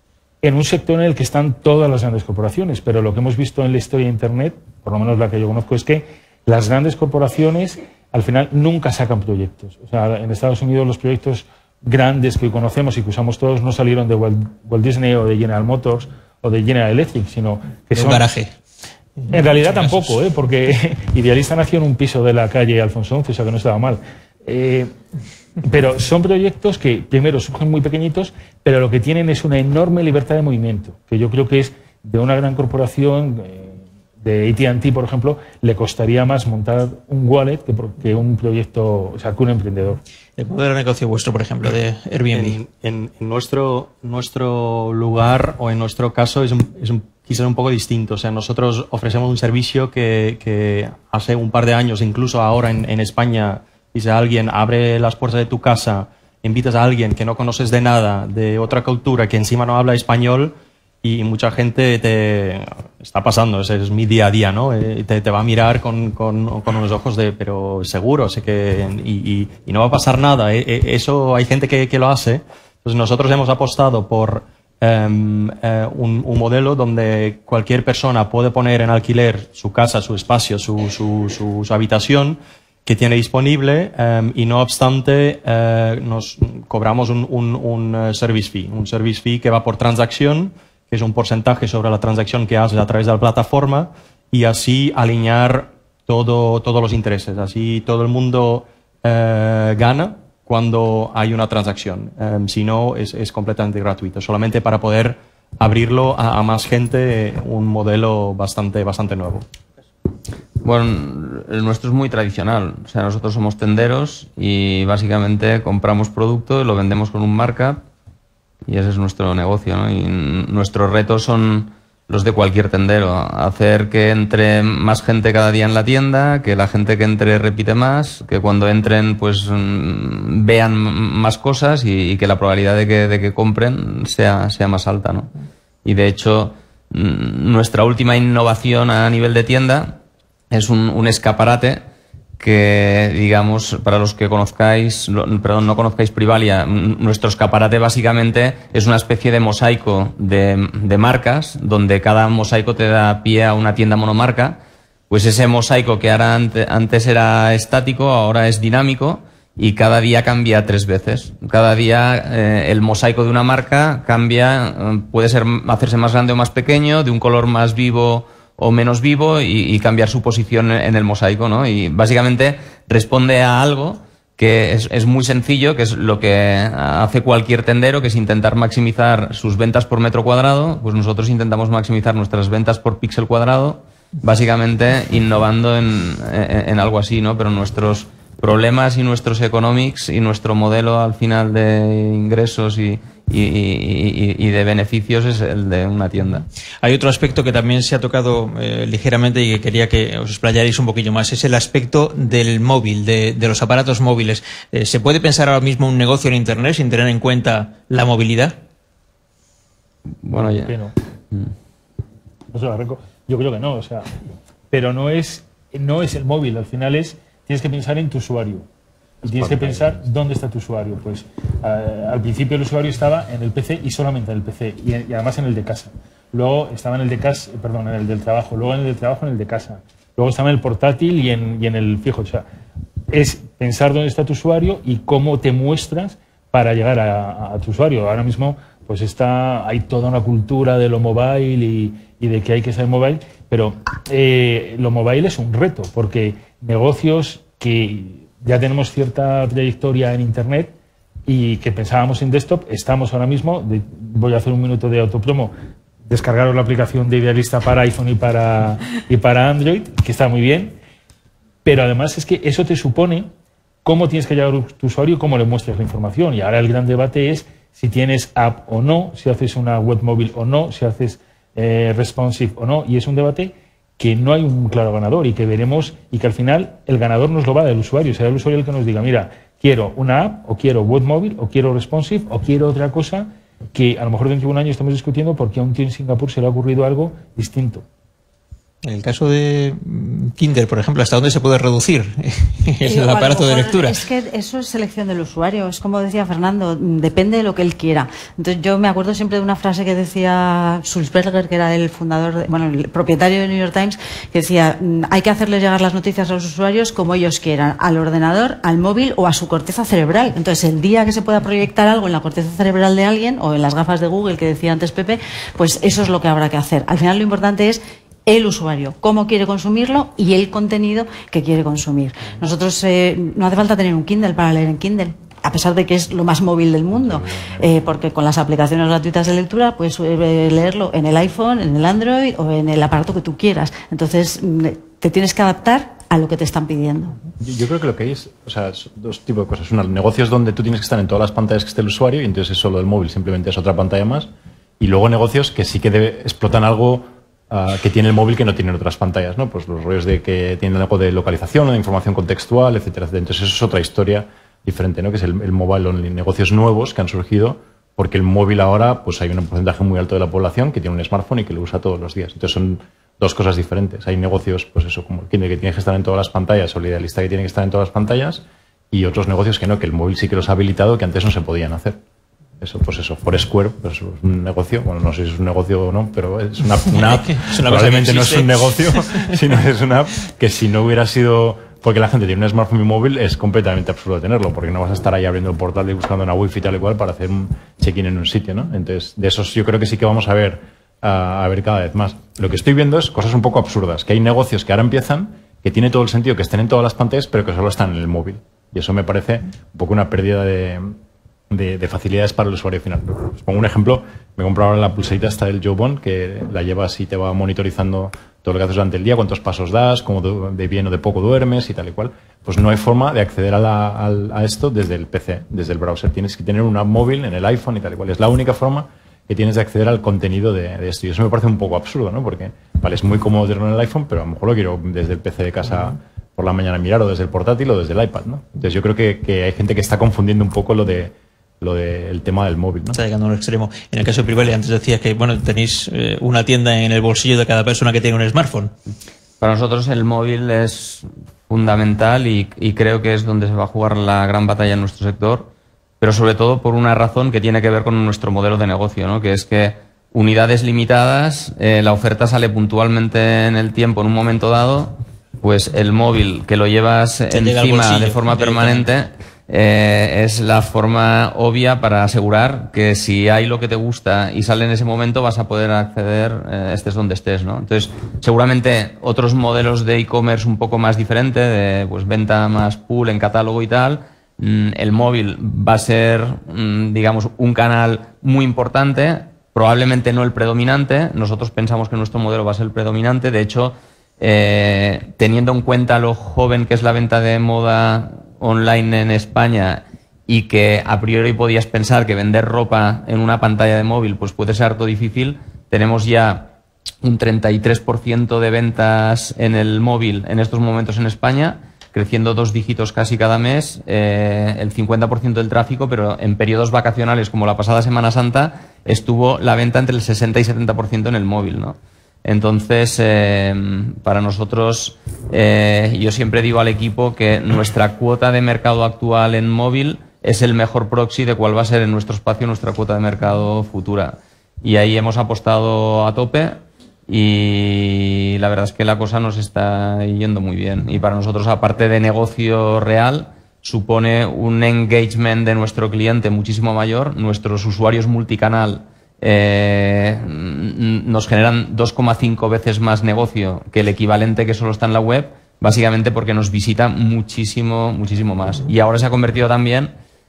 en un sector en el que están todas las grandes corporaciones. Pero lo que hemos visto en la historia de Internet, por lo menos la que yo conozco, es que las grandes corporaciones al final nunca sacan proyectos. O sea, en Estados Unidos los proyectos grandes que conocemos y que usamos todos no salieron de Walt, Walt Disney o de General Motors o de General Electric, sino que son... un garaje. En realidad tampoco, ¿eh? Porque Idealista nació en un piso de la calle Alfonso once, o sea que no estaba mal. Eh, pero son proyectos que primero surgen muy pequeñitos, pero lo que tienen es una enorme libertad de movimiento, que yo creo que es de una gran corporación, eh, de A T and T por ejemplo, le costaría más montar un wallet que, que un proyecto, o sea, que un emprendedor. El modelo de negocio vuestro, por ejemplo, de Airbnb. En, en, en nuestro, nuestro lugar o en nuestro caso es, un, es un, quizás un poco distinto. O sea, nosotros ofrecemos un servicio que, que hace un par de años, incluso ahora en, en España, dice alguien, abre las puertas de tu casa, invitas a alguien que no conoces de nada, de otra cultura, que encima no habla español, y mucha gente te está pasando, ese es mi día a día, ¿no? Eh, te, te va a mirar con, con, con unos ojos de, pero seguro, sé que, y, y, y no va a pasar nada. Eh, eh, eso hay gente que, que lo hace. Entonces nosotros hemos apostado por um, eh, un, un modelo donde cualquier persona puede poner en alquiler su casa, su espacio, su, su, su, su habitación, que tiene disponible, um, y no obstante uh, nos cobramos un, un, un service fee, un service fee que va por transacción, que es un porcentaje sobre la transacción que haces a través de la plataforma, y así alinear todo, todos los intereses. Así todo el mundo uh, gana cuando hay una transacción. Um, si no, es, es completamente gratuito, solamente para poder abrirlo a, a más gente, un modelo bastante, bastante nuevo. Bueno, el nuestro es muy tradicional. O sea, nosotros somos tenderos y básicamente compramos producto y lo vendemos con un markup y ese es nuestro negocio, ¿no? Y nuestros retos son los de cualquier tendero. Hacer que entre más gente cada día en la tienda, que la gente que entre repite más, que cuando entren pues vean más cosas y, y que la probabilidad de que, de que compren sea, sea más alta, ¿no? Y de hecho, nuestra última innovación a nivel de tienda es un, un escaparate que, digamos, para los que conozcáis, lo, perdón, no conozcáis Privalia, nuestro escaparate básicamente es una especie de mosaico de, de marcas, donde cada mosaico te da pie a una tienda monomarca. Pues ese mosaico que ahora ante, antes era estático, ahora es dinámico y cada día cambia tres veces. Cada día eh, el mosaico de una marca cambia, eh, puede ser hacerse más grande o más pequeño, de un color más vivo o menos vivo y, y cambiar su posición en el mosaico, ¿no? Y básicamente responde a algo que es, es muy sencillo, que es lo que hace cualquier tendero, que es intentar maximizar sus ventas por metro cuadrado. Pues nosotros intentamos maximizar nuestras ventas por píxel cuadrado, básicamente innovando en, en, en algo así, ¿no? Pero nuestros problemas y nuestros economics y nuestro modelo al final de ingresos y, y, y, y de beneficios es el de una tienda. Hay otro aspecto que también se ha tocado eh, ligeramente y que quería que os explayarais un poquillo más, es el aspecto del móvil, de, de los aparatos móviles. Eh, ¿Se puede pensar ahora mismo un negocio en Internet sin tener en cuenta la movilidad? Bueno, ya. No. O sea, yo creo que no, o sea, pero no es, no es el móvil, al final es, tienes que pensar en tu usuario. Y tienes que pensar dónde está tu usuario. Pues uh, al principio el usuario estaba en el P C y solamente en el P C, y, y además en el de casa. Luego estaba en el de casa, perdón, en el del trabajo, luego en el del trabajo en el de casa. Luego estaba en el portátil y en, y en el fijo. O sea, es pensar dónde está tu usuario y cómo te muestras para llegar a, a tu usuario. Ahora mismo pues está, hay toda una cultura de lo mobile y, y de que hay que ser mobile, pero eh, lo mobile es un reto, porque negocios que ya tenemos cierta trayectoria en Internet y que pensábamos en desktop, estamos ahora mismo, de, voy a hacer un minuto de autopromo, descargaros la aplicación de Idealista para iPhone y para, y para Android, que está muy bien, pero además es que eso te supone cómo tienes que llegar a tu usuario y cómo le muestras la información. Y ahora el gran debate es si tienes app o no, si haces una web móvil o no, si haces eh, responsive o no, y es un debate que no hay un claro ganador y que veremos, y que al final el ganador nos lo va del usuario, será el usuario el que nos diga, mira, quiero una app, o quiero web móvil, o quiero responsive, o quiero otra cosa, que a lo mejor dentro de un año estamos discutiendo porque a un tío en Singapur se le ha ocurrido algo distinto. En el caso de Kindle, por ejemplo, ¿hasta dónde se puede reducir el aparato de lectura? Es que eso es selección del usuario, es como decía Fernando, depende de lo que él quiera. Entonces yo me acuerdo siempre de una frase que decía Sulzberger, que era el fundador, de, bueno, el propietario de New York Times, que decía, hay que hacerles llegar las noticias a los usuarios como ellos quieran, al ordenador, al móvil o a su corteza cerebral. Entonces el día que se pueda proyectar algo en la corteza cerebral de alguien, o en las gafas de Google que decía antes Pepe, pues eso es lo que habrá que hacer. Al final lo importante es el usuario, cómo quiere consumirlo y el contenido que quiere consumir. Nosotros eh, no hace falta tener un Kindle para leer en Kindle, a pesar de que es lo más móvil del mundo, eh, porque con las aplicaciones gratuitas de lectura puedes eh, leerlo en el iPhone, en el Android o en el aparato que tú quieras. Entonces te tienes que adaptar a lo que te están pidiendo. Yo, yo creo que lo que hay es, o sea, es dos tipos de cosas. Una, negocios donde tú tienes que estar en todas las pantallas que esté el usuario y entonces es solo el móvil, simplemente es otra pantalla más. Y luego negocios que sí que debe, explotan algo Uh, que tiene el móvil que no tienen otras pantallas, ¿no? Pues los rollos de que tienen algo de localización o de información contextual, etcétera, etcétera. Entonces eso es otra historia diferente, ¿no? Que es el, el mobile only, negocios nuevos que han surgido porque el móvil ahora, pues hay un porcentaje muy alto de la población que tiene un smartphone y que lo usa todos los días. Entonces son dos cosas diferentes. Hay negocios, pues eso, como el Kindle que tiene que estar en todas las pantallas o el Idealista que tiene que estar en todas las pantallas y otros negocios que no, que el móvil sí que los ha habilitado que antes no se podían hacer. Eso, pues eso, Foursquare, pues es un negocio, bueno, no sé si es un negocio o no, pero es una, una app, es una probablemente no es un negocio, sino es una app que si no hubiera sido, porque la gente tiene un smartphone y móvil, es completamente absurdo tenerlo, porque no vas a estar ahí abriendo el portal y buscando una wifi tal y cual para hacer un check-in en un sitio, ¿no? Entonces, de esos yo creo que sí que vamos a ver, a, a ver cada vez más. Lo que estoy viendo es cosas un poco absurdas, que hay negocios que ahora empiezan, que tiene todo el sentido que estén en todas las pantallas, pero que solo están en el móvil. Y eso me parece un poco una pérdida de... De, de facilidades para el usuario final. Os pongo un ejemplo, me he comprado ahora la pulserita esta del Jawbone, que la llevas y te va monitorizando todo lo que haces durante el día, cuántos pasos das, cómo de bien o de poco duermes y tal y cual. Pues no hay forma de acceder a, la, a, a esto desde el P C, desde el browser. Tienes que tener una app móvil en el iPhone y tal y cual. Es la única forma que tienes de acceder al contenido de, de esto. Y eso me parece un poco absurdo, ¿no? Porque, vale, es muy cómodo tenerlo en el iPhone, pero a lo mejor lo quiero desde el P C de casa por la mañana mirar, o desde el portátil o desde el iPad, ¿no? Entonces yo creo que, que hay gente que está confundiendo un poco lo de lo del tema del móvil, ¿no? Está llegando a un extremo. En el caso de Privalia, antes decías que bueno tenéis eh, una tienda en el bolsillo de cada persona que tiene un smartphone. Para nosotros el móvil es fundamental y, y creo que es donde se va a jugar la gran batalla en nuestro sector, pero sobre todo por una razón que tiene que ver con nuestro modelo de negocio, ¿no? Que es que unidades limitadas, eh, la oferta sale puntualmente en el tiempo en un momento dado, pues el móvil que lo llevas Te encima de forma permanente eh, es la forma obvia para asegurar que si hay lo que te gusta y sale en ese momento vas a poder acceder eh, estés donde estés, ¿no? Entonces seguramente otros modelos de e-commerce un poco más diferente, de pues venta más pool en catálogo y tal, mmm, el móvil va a ser mmm, digamos un canal muy importante, probablemente no el predominante. Nosotros pensamos que nuestro modelo va a ser el predominante. De hecho, eh, teniendo en cuenta lo joven que es la venta de moda online en España y que a priori podías pensar que vender ropa en una pantalla de móvil pues puede ser harto difícil, tenemos ya un treinta y tres por ciento de ventas en el móvil en estos momentos en España, creciendo dos dígitos casi cada mes, eh, el cincuenta por ciento del tráfico, pero en periodos vacacionales como la pasada Semana Santa estuvo la venta entre el sesenta y setenta por ciento en el móvil, ¿no? Entonces, eh, para nosotros, eh, yo siempre digo al equipo que nuestra cuota de mercado actual en móvil es el mejor proxy de cuál va a ser en nuestro espacio nuestra cuota de mercado futura. Y ahí hemos apostado a tope y la verdad es que la cosa nos está yendo muy bien. Y para nosotros, aparte de negocio real, supone un engagement de nuestro cliente muchísimo mayor. Nuestros usuarios multicanal eh, nos generan dos coma cinco veces más negocio que el equivalente que solo está en la web, básicamente porque nos visita muchísimo, muchísimo más. Y ahora se ha convertido también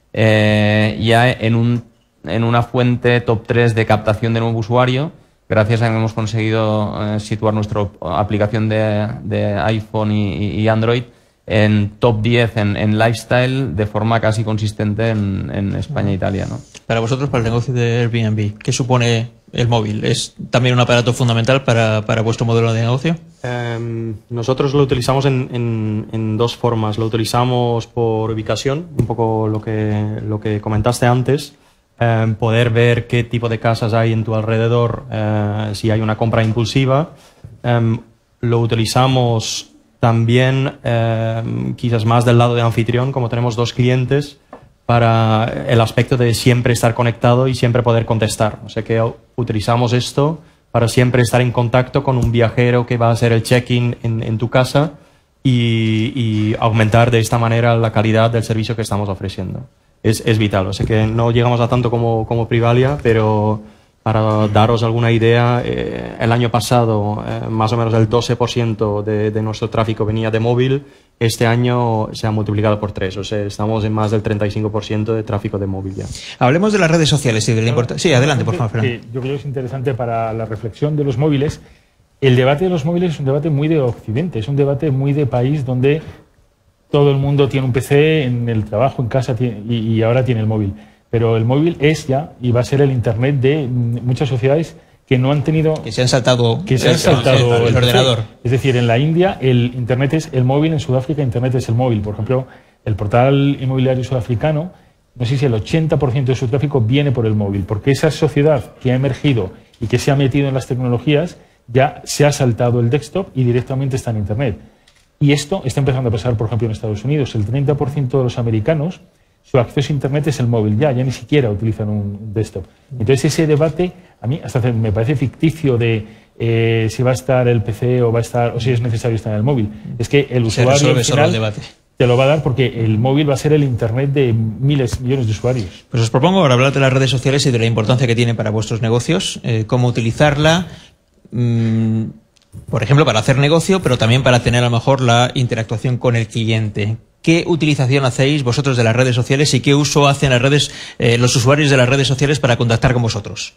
eh, ya en, un, en una fuente top tres de captación de nuevo usuario, gracias a que hemos conseguido eh, situar nuestra aplicación de, de iPhone y, y Android en top diez en, en lifestyle de forma casi consistente en, en España e Italia, ¿no? Para vosotros, para el negocio de Airbnb, ¿qué supone el móvil? ¿Es también un aparato fundamental para, para vuestro modelo de negocio? Um, nosotros lo utilizamos en, en, en dos formas. Lo utilizamos por ubicación, un poco lo que, lo que comentaste antes. Um, poder ver qué tipo de casas hay en tu alrededor, uh, si hay una compra impulsiva. Um, lo utilizamos también uh, quizás más del lado de anfitrión, como tenemos dos clientes, para el aspecto de siempre estar conectado y siempre poder contestar. O sea que utilizamos esto para siempre estar en contacto con un viajero que va a hacer el check-in en, en tu casa y, y aumentar de esta manera la calidad del servicio que estamos ofreciendo. Es, es vital. O sea que no llegamos a tanto como, como Privalia, pero para daros alguna idea, eh, el año pasado eh, más o menos el doce por ciento de, de nuestro tráfico venía de móvil. Este año se ha multiplicado por tres, o sea, estamos en más del treinta y cinco por ciento de tráfico de móvil ya. Hablemos de las redes sociales y de la importancia. Sí, adelante, por favor, Fernando. Yo creo que es interesante para la reflexión de los móviles. El debate de los móviles es un debate muy de Occidente, es un debate muy de país donde todo el mundo tiene un P C en el trabajo, en casa, y, y ahora tiene el móvil. Pero el móvil es ya y va a ser el Internet de muchas sociedades que no han tenido... Que se han saltado, que se han saltado el, el ordenador. Es decir, en la India el Internet es el móvil, en Sudáfrica Internet es el móvil. Por ejemplo, el portal inmobiliario sudafricano, no sé si el ochenta por ciento de su tráfico viene por el móvil, porque esa sociedad que ha emergido y que se ha metido en las tecnologías ya se ha saltado el desktop y directamente está en Internet. Y esto está empezando a pasar, por ejemplo, en Estados Unidos. El treinta por ciento de los americanos, su acceso a Internet es el móvil, ya, ya ni siquiera utilizan un desktop. Entonces ese debate, a mí hasta me parece ficticio de eh, si va a estar el P C o va a estar, o si es necesario estar en el móvil. Es que el usuario al final el debate. Te lo va a dar porque el móvil va a ser el Internet de miles, millones de usuarios. Pues os propongo ahora hablar de las redes sociales y de la importancia que tienen para vuestros negocios, eh, cómo utilizarla, mmm, por ejemplo, para hacer negocio, pero también para tener a lo mejor la interactuación con el cliente. ¿Qué utilización hacéis vosotros de las redes sociales y qué uso hacen las redes, eh, los usuarios de las redes sociales para contactar con vosotros?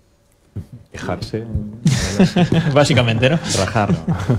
Quejarse. Básicamente, ¿no? Rajar.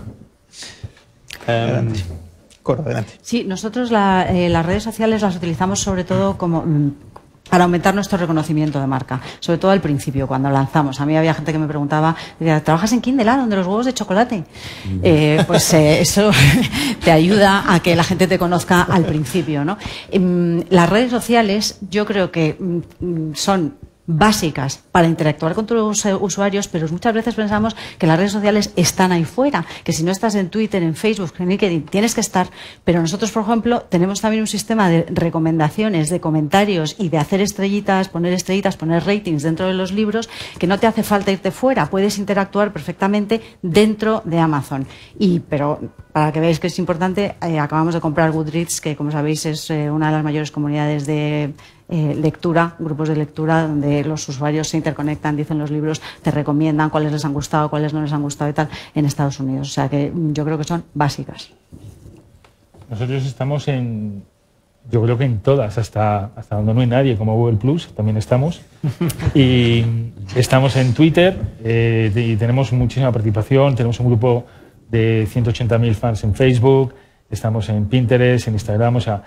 Adelante. Coro, adelante. Sí, nosotros la, eh, las redes sociales las utilizamos sobre todo como... Mm, para aumentar nuestro reconocimiento de marca, sobre todo al principio, cuando lanzamos. A mí había gente que me preguntaba, ¿trabajas en Kindle, donde los huevos de chocolate? Eh, pues eh, eso te ayuda a que la gente te conozca al principio, ¿no? Eh, las redes sociales yo creo que mm, son básicas para interactuar con tus usuarios, pero muchas veces pensamos que las redes sociales están ahí fuera, que si no estás en Twitter, en Facebook, en LinkedIn, tienes que estar, pero nosotros, por ejemplo, tenemos también un sistema de recomendaciones, de comentarios y de hacer estrellitas, poner estrellitas, poner ratings dentro de los libros, que no te hace falta irte fuera, puedes interactuar perfectamente dentro de Amazon. Y, pero para que veáis que es importante, eh, acabamos de comprar Goodreads, que como sabéis es eh, una de las mayores comunidades de Eh, lectura, grupos de lectura donde los usuarios se interconectan, dicen los libros, te recomiendan cuáles les han gustado, cuáles no les han gustado y tal, en Estados Unidos. O sea que yo creo que son básicas. Nosotros estamos en, yo creo que en todas, hasta, hasta donde no hay nadie, como Google Plus, también estamos. Y estamos en Twitter eh, y tenemos muchísima participación, tenemos un grupo de ciento ochenta mil fans en Facebook, estamos en Pinterest, en Instagram, o sea,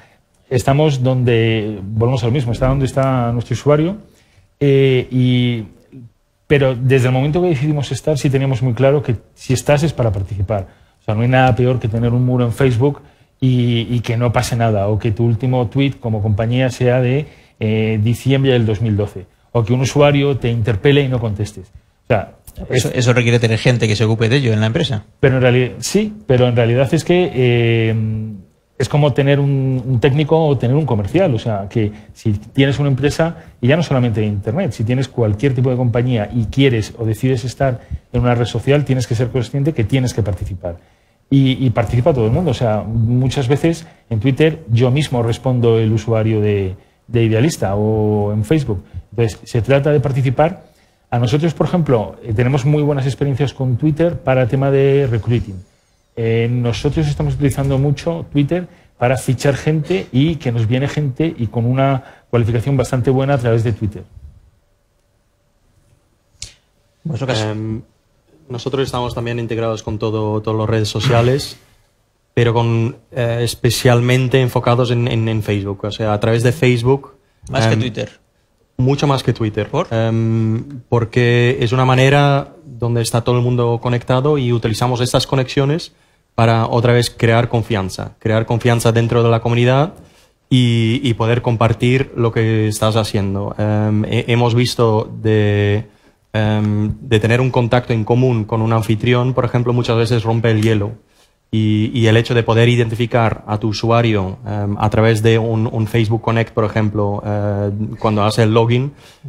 estamos donde, volvemos a lo mismo, está donde está nuestro usuario, eh, y, pero desde el momento que decidimos estar, sí teníamos muy claro que si estás es para participar. O sea, no hay nada peor que tener un muro en Facebook y, y que no pase nada, o que tu último tweet como compañía sea de eh, diciembre del dos mil doce, o que un usuario te interpele y no contestes. O sea, Eso, eso requiere tener gente que se ocupe de ello en la empresa. Pero en realidad, sí, pero en realidad es que eh, es como tener un, un técnico o tener un comercial. O sea, que si tienes una empresa, y ya no solamente de Internet, si tienes cualquier tipo de compañía y quieres o decides estar en una red social, tienes que ser consciente que tienes que participar. Y, y participa todo el mundo. O sea, muchas veces en Twitter yo mismo respondo el usuario de, de Idealista, o en Facebook. Entonces, se trata de participar. A nosotros, por ejemplo, eh, tenemos muy buenas experiencias con Twitter para el tema de recruiting. Eh, nosotros estamos utilizando mucho Twitter para fichar gente, y que nos viene gente y con una cualificación bastante buena a través de Twitter. Eh, nosotros estamos también integrados con todo, todas las redes sociales, pero con, eh, especialmente enfocados en, en, en Facebook. O sea, a través de Facebook. Más eh, que Twitter. Mucho más que Twitter. ¿Por? Um, porque es una manera donde está todo el mundo conectado, y utilizamos estas conexiones para otra vez crear confianza. Crear confianza dentro de la comunidad y, y poder compartir lo que estás haciendo. Um, he, hemos visto de, um, de tener un contacto en común con un anfitrión, por ejemplo, muchas veces rompe el hielo. Y, y el hecho de poder identificar a tu usuario um, a través de un, un Facebook Connect, por ejemplo, uh, cuando hace el login,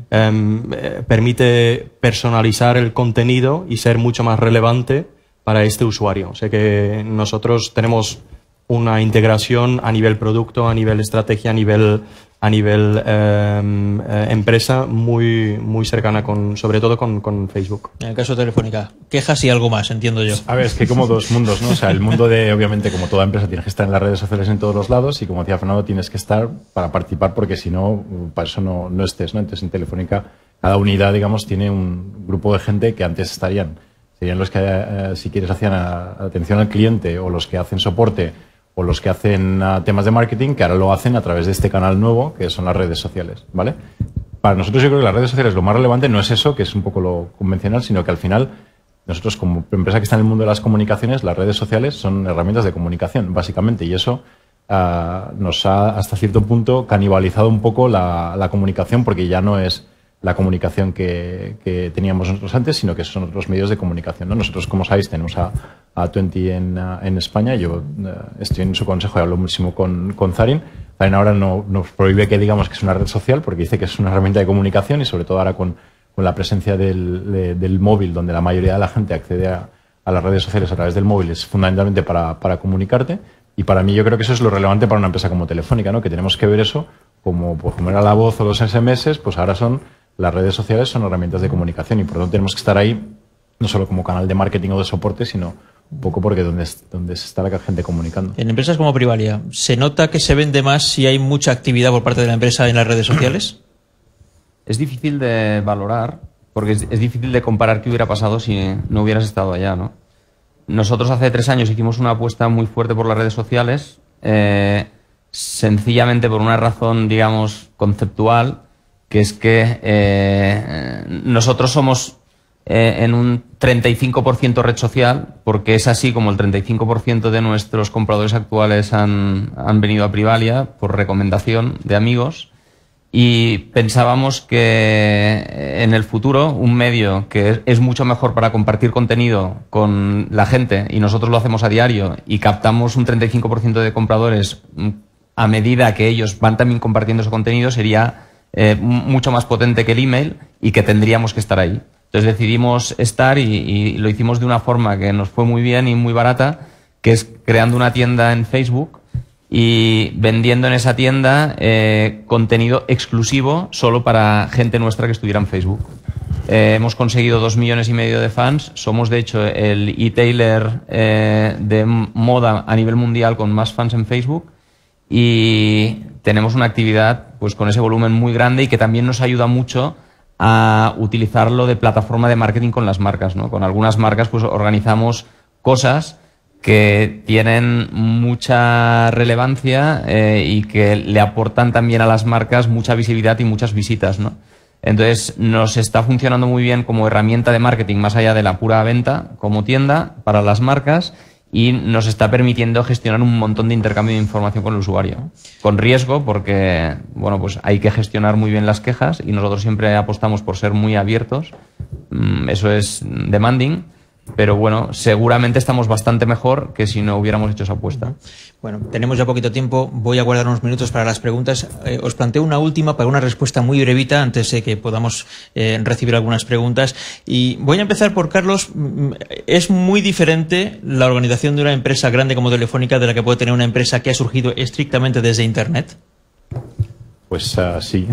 um, eh, permite personalizar el contenido y ser mucho más relevante para este usuario. O sea que nosotros tenemos una integración a nivel producto, a nivel estrategia, a nivel, a nivel um, eh, empresa muy, muy cercana, con, sobre todo con, con Facebook. En el caso de Telefónica, quejas y algo más, entiendo yo. A ver, es que hay como dos mundos, ¿no? O sea, el mundo de, obviamente, como toda empresa, tienes que estar en las redes sociales en todos los lados, y como decía Fernando, tienes que estar para participar, porque si no, para eso no, no estés, ¿no? Entonces, en Telefónica, cada unidad, digamos, tiene un grupo de gente que antes estarían, serían los que, eh, si quieres, hacían a, atención al cliente, o los que hacen soporte, o los que hacen uh, temas de marketing, que ahora lo hacen a través de este canal nuevo, que son las redes sociales, ¿vale? Para nosotros yo creo que las redes sociales lo más relevante no es eso, que es un poco lo convencional, sino que al final nosotros, como empresa que está en el mundo de las comunicaciones, las redes sociales son herramientas de comunicación, básicamente, y eso uh, nos ha hasta cierto punto canibalizado un poco la, la comunicación, porque ya no es la comunicación que, que teníamos nosotros antes, sino que son otros medios de comunicación, ¿no? Nosotros, como sabéis, tenemos a, a veinte en, en España. Yo uh, estoy en su consejo y hablo muchísimo con, con Zarin. Zarin ahora no, nos prohíbe que digamos que es una red social, porque dice que es una herramienta de comunicación, y sobre todo ahora con, con la presencia del, de, del móvil, donde la mayoría de la gente accede a, a las redes sociales a través del móvil, es fundamentalmente para, para comunicarte. Y para mí yo creo que eso es lo relevante para una empresa como Telefónica, ¿no? Que tenemos que ver eso como, pues, como era la voz o los S M S, pues ahora son las redes sociales, son herramientas de comunicación, y por lo tanto tenemos que estar ahí no solo como canal de marketing o de soporte, sino un poco porque donde, donde se está la gente comunicando. En empresas como Privalia, ¿se nota que se vende más si hay mucha actividad por parte de la empresa en las redes sociales? Es difícil de valorar, porque es, es difícil de comparar qué hubiera pasado si no hubieras estado allá, ¿no? Nosotros hace tres años hicimos una apuesta muy fuerte por las redes sociales, eh, sencillamente por una razón, digamos, conceptual, que es que eh, nosotros somos eh, en un treinta y cinco por ciento red social, porque es así como el treinta y cinco por ciento de nuestros compradores actuales han, han venido a Privalia por recomendación de amigos, y pensábamos que en el futuro un medio que es, es mucho mejor para compartir contenido con la gente, y nosotros lo hacemos a diario y captamos un treinta y cinco por ciento de compradores a medida que ellos van también compartiendo ese contenido, sería Eh, mucho más potente que el email, y que tendríamos que estar ahí. Entonces decidimos estar, y, y lo hicimos de una forma que nos fue muy bien y muy barata, que es creando una tienda en Facebook y vendiendo en esa tienda eh, contenido exclusivo solo para gente nuestra que estuviera en Facebook. Eh, hemos conseguido dos millones y medio de fans. Somos, de hecho, el e-tailer eh, de moda a nivel mundial con más fans en Facebook. Y tenemos una actividad pues con ese volumen muy grande, y que también nos ayuda mucho a utilizarlo de plataforma de marketing con las marcas, ¿no? Con algunas marcas pues organizamos cosas que tienen mucha relevancia eh, y que le aportan también a las marcas mucha visibilidad y muchas visitas, ¿no? Entonces, nos está funcionando muy bien como herramienta de marketing, más allá de la pura venta, como tienda para las marcas, y nos está permitiendo gestionar un montón de intercambio de información con el usuario. Con riesgo, porque bueno, pues hay que gestionar muy bien las quejas y nosotros siempre apostamos por ser muy abiertos. Eso es demanding. Pero bueno, seguramente estamos bastante mejor que si no hubiéramos hecho esa apuesta. Bueno, tenemos ya poquito tiempo. Voy a guardar unos minutos para las preguntas. Eh, os planteo una última para una respuesta muy brevita antes de que podamos eh, recibir algunas preguntas. Y voy a empezar por Carlos. Es muy diferente la organización de una empresa grande como Telefónica de la que puede tener una empresa que ha surgido estrictamente desde Internet. Pues uh, sí,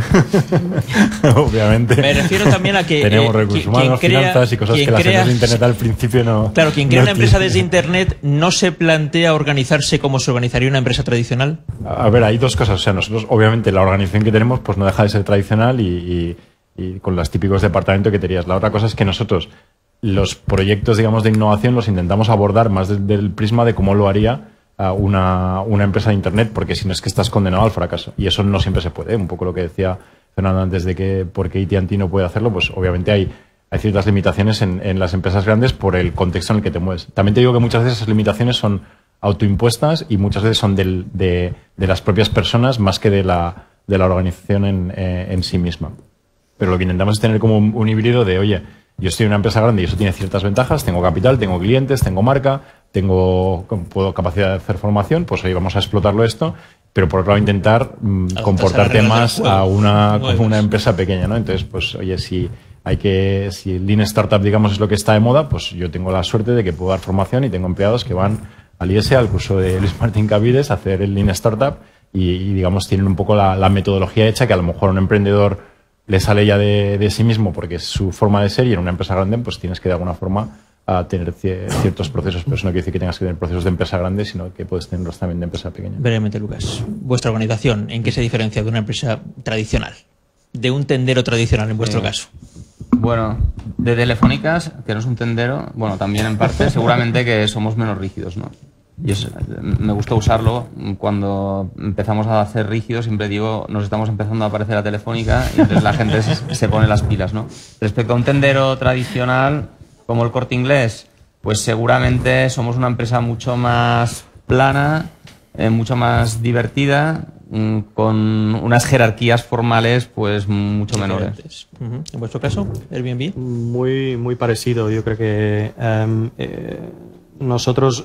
obviamente. Me refiero también a que tenemos eh, recursos quien, humanos, quien crea, finanzas y cosas que las crea, empresas de Internet al principio no... Claro, quien crea no una empresa tiene. desde Internet no se plantea organizarse como se organizaría una empresa tradicional. A ver, hay dos cosas. O sea, nosotros, obviamente, la organización que tenemos pues no deja de ser tradicional y, y, y con los típicos departamentos que tenías. La otra cosa es que nosotros los proyectos, digamos, de innovación los intentamos abordar más desde el prisma de cómo lo haría Una, una empresa de Internet, porque si no es que estás condenado al fracaso. Y eso no siempre se puede. Un poco lo que decía Fernando antes de que porque A T and T no puede hacerlo, pues obviamente hay, hay ciertas limitaciones en, en las empresas grandes por el contexto en el que te mueves. También te digo que muchas veces esas limitaciones son autoimpuestas y muchas veces son del, de, de las propias personas más que de la, de la organización en, eh, en sí misma. Pero lo que intentamos es tener como un, un híbrido de, oye, yo estoy en una empresa grande y eso tiene ciertas ventajas, tengo capital, tengo clientes, tengo marca, tengo puedo capacidad de hacer formación, pues ahí vamos a explotarlo esto, pero por otro lado intentar mmm, comportarte más a una, como una empresa pequeña, ¿no? Entonces, pues oye, si hay que, si el Lean Startup, digamos, es lo que está de moda, pues yo tengo la suerte de que puedo dar formación y tengo empleados que van al I S E, al curso de Luis Martín Cavides, a hacer el Lean Startup y, y digamos, tienen un poco la, la metodología hecha que a lo mejor un emprendedor le sale ya de, de sí mismo porque es su forma de ser y en una empresa grande pues tienes que de alguna forma a tener ciertos procesos, pero eso no quiere decir que tengas que tener procesos de empresa grande, sino que puedes tenerlos también de empresa pequeña. Brevemente, Lucas, vuestra organización, ¿en qué se diferencia de una empresa tradicional? De un tendero tradicional, en vuestro eh, caso. Bueno, de Telefónicas, que no es un tendero, bueno, también en parte, seguramente que somos menos rígidos, ¿no? Y es, me gusta usarlo. Cuando empezamos a hacer rígidos, siempre digo, nos estamos empezando a parecer a Telefónica y entonces la gente se, se pone las pilas, ¿no? Respecto a un tendero tradicional como el Corte Inglés, pues seguramente somos una empresa mucho más plana, eh, mucho más divertida, mm, con unas jerarquías formales pues mucho menores. Uh-huh. ¿En vuestro caso, Airbnb? Muy, muy parecido. Yo creo que um, eh, nosotros,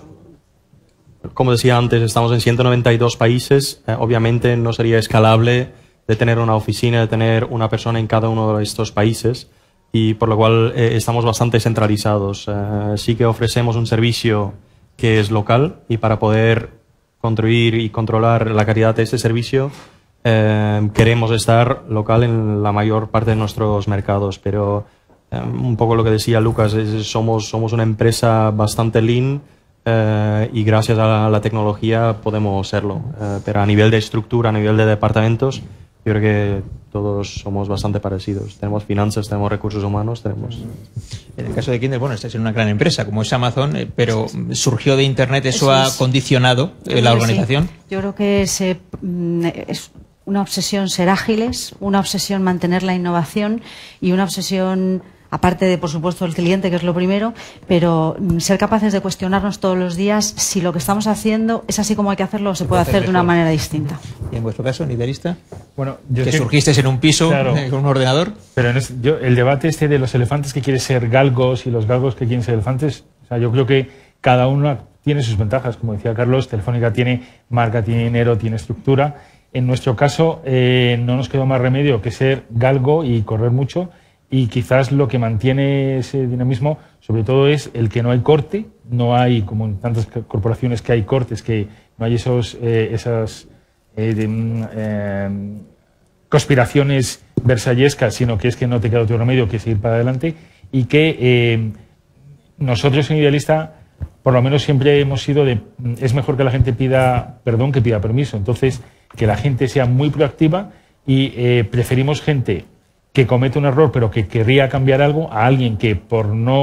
como decía antes, estamos en ciento noventa y dos países. Eh, obviamente no sería escalable de tener una oficina, de tener una persona en cada uno de estos países, y por lo cual eh, estamos bastante centralizados. Eh, sí que ofrecemos un servicio que es local y para poder construir y controlar la calidad de ese servicio eh, queremos estar local en la mayor parte de nuestros mercados, pero eh, un poco lo que decía Lucas, es, somos, somos una empresa bastante lean. Uh, y gracias a la, a la tecnología podemos serlo. Uh, pero a nivel de estructura, a nivel de departamentos, yo creo que todos somos bastante parecidos. Tenemos finanzas, tenemos recursos humanos, tenemos... En el caso de Kindle, bueno, estáis en una gran empresa como es Amazon, eh, pero surgió de Internet, ¿eso, eso ha es. condicionado eh, la organización? Sí. Yo creo que se, es una obsesión ser ágiles, una obsesión mantener la innovación y una obsesión... aparte de, por supuesto, el cliente, que es lo primero, pero ser capaces de cuestionarnos todos los días si lo que estamos haciendo es así como hay que hacerlo o se puede hacer de una manera distinta. ¿Y en vuestro caso, Niderista? Bueno, yo que sé, surgisteis en un piso, claro, eh, con un ordenador. Pero en es, yo, el debate este de los elefantes que quieren ser galgos y los galgos que quieren ser elefantes, o sea, yo creo que cada uno tiene sus ventajas. Como decía Carlos, Telefónica tiene marca, tiene dinero, tiene estructura. En nuestro caso, eh, no nos quedó más remedio que ser galgo y correr mucho. Y quizás lo que mantiene ese dinamismo, sobre todo, es el que no hay corte, no hay, como en tantas corporaciones que hay cortes, que no hay esos, eh, esas eh, de, eh, conspiraciones versallescas, sino que es que no te queda otro remedio que seguir para adelante, y que eh, nosotros en Idealista, por lo menos siempre hemos sido de, es mejor que la gente pida perdón que pida permiso, entonces que la gente sea muy proactiva y eh, preferimos gente que comete un error pero que querría cambiar algo a alguien que por no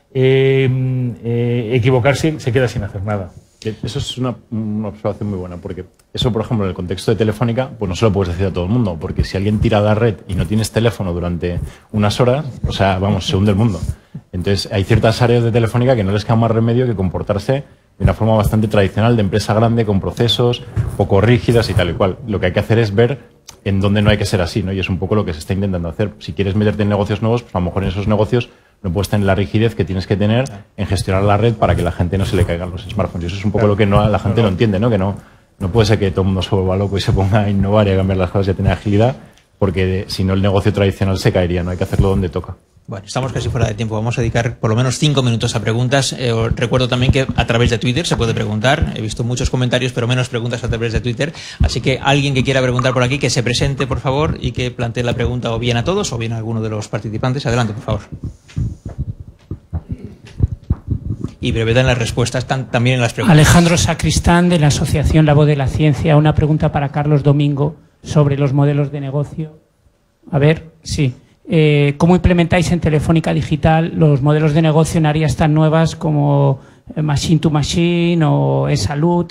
eh, eh, equivocarse se queda sin hacer nada. Eso es una, una observación muy buena, porque eso, por ejemplo, en el contexto de Telefónica, pues no se lo puedes decir a todo el mundo, porque si alguien tira la red y no tienes teléfono durante unas horas, o sea, vamos, se hunde el mundo. Entonces, hay ciertas áreas de Telefónica que no les queda más remedio que comportarse de una forma bastante tradicional, de empresa grande, con procesos poco rígidos y tal y cual. Lo que hay que hacer es ver en dónde no hay que ser así, ¿no? Y es un poco lo que se está intentando hacer. Si quieres meterte en negocios nuevos, pues a lo mejor en esos negocios no puedes tener la rigidez que tienes que tener en gestionar la red para que la gente no se le caigan los smartphones. Y eso es un poco claro. lo que no, la gente no entiende, ¿no? Que no, no puede ser que todo el mundo se vuelva loco y se ponga a innovar y a cambiar las cosas y a tener agilidad, porque si no el negocio tradicional se caería, ¿no? Hay que hacerlo donde toca. Bueno, estamos casi fuera de tiempo. Vamos a dedicar por lo menos cinco minutos a preguntas. Eh, os recuerdo también que a través de Twitter se puede preguntar. He visto muchos comentarios, pero menos preguntas a través de Twitter. Así que alguien que quiera preguntar por aquí, que se presente, por favor, y que plantee la pregunta o bien a todos o bien a alguno de los participantes. Adelante, por favor. Y brevedad en las respuestas, también en las preguntas. Alejandro Sacristán, de la Asociación La Voz de la Ciencia. Una pregunta para Carlos Domingo sobre los modelos de negocio. A ver, sí. Eh, ¿Cómo implementáis en Telefónica Digital los modelos de negocio en áreas tan nuevas como Machine to Machine o e-Salud?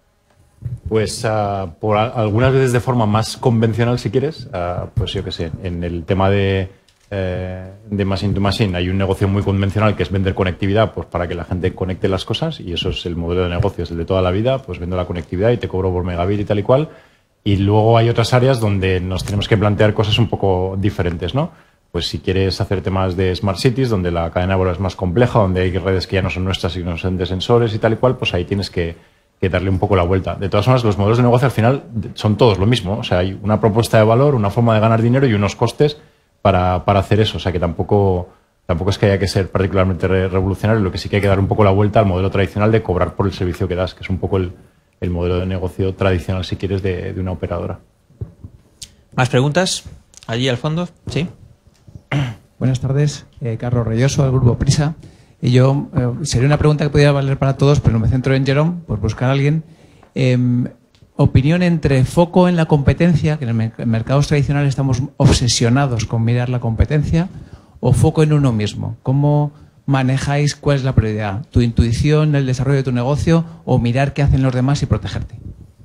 Pues uh, por a, algunas veces de forma más convencional, si quieres, uh, pues yo qué sé, en el tema de, eh, de Machine to Machine hay un negocio muy convencional que es vender conectividad, pues para que la gente conecte las cosas, y eso es el modelo de negocio, es el de toda la vida, pues vendo la conectividad y te cobro por megabit y tal y cual. Y luego hay otras áreas donde nos tenemos que plantear cosas un poco diferentes, ¿no? Pues si quieres hacer temas de Smart Cities, donde la cadena de valor es más compleja, donde hay redes que ya no son nuestras y no son de sensores y tal y cual, pues ahí tienes que, que darle un poco la vuelta. De todas formas, los modelos de negocio al final son todos lo mismo. O sea, hay una propuesta de valor, una forma de ganar dinero y unos costes para, para hacer eso. O sea, que tampoco, tampoco es que haya que ser particularmente revolucionario. Lo que sí que hay que dar un poco la vuelta al modelo tradicional de cobrar por el servicio que das, que es un poco el, el modelo de negocio tradicional, si quieres, de, de una operadora. ¿Más preguntas? Allí al fondo, sí. Buenas tardes, eh, Carlos Reyoso, del Grupo Prisa. Y yo, eh, sería una pregunta que podría valer para todos, pero me centro en Jerome, por buscar a alguien. Eh, opinión entre foco en la competencia, que en, el, en mercados tradicionales estamos obsesionados con mirar la competencia, o foco en uno mismo. ¿Cómo manejáis cuál es la prioridad? ¿Tu intuición, el desarrollo de tu negocio, o mirar qué hacen los demás y protegerte?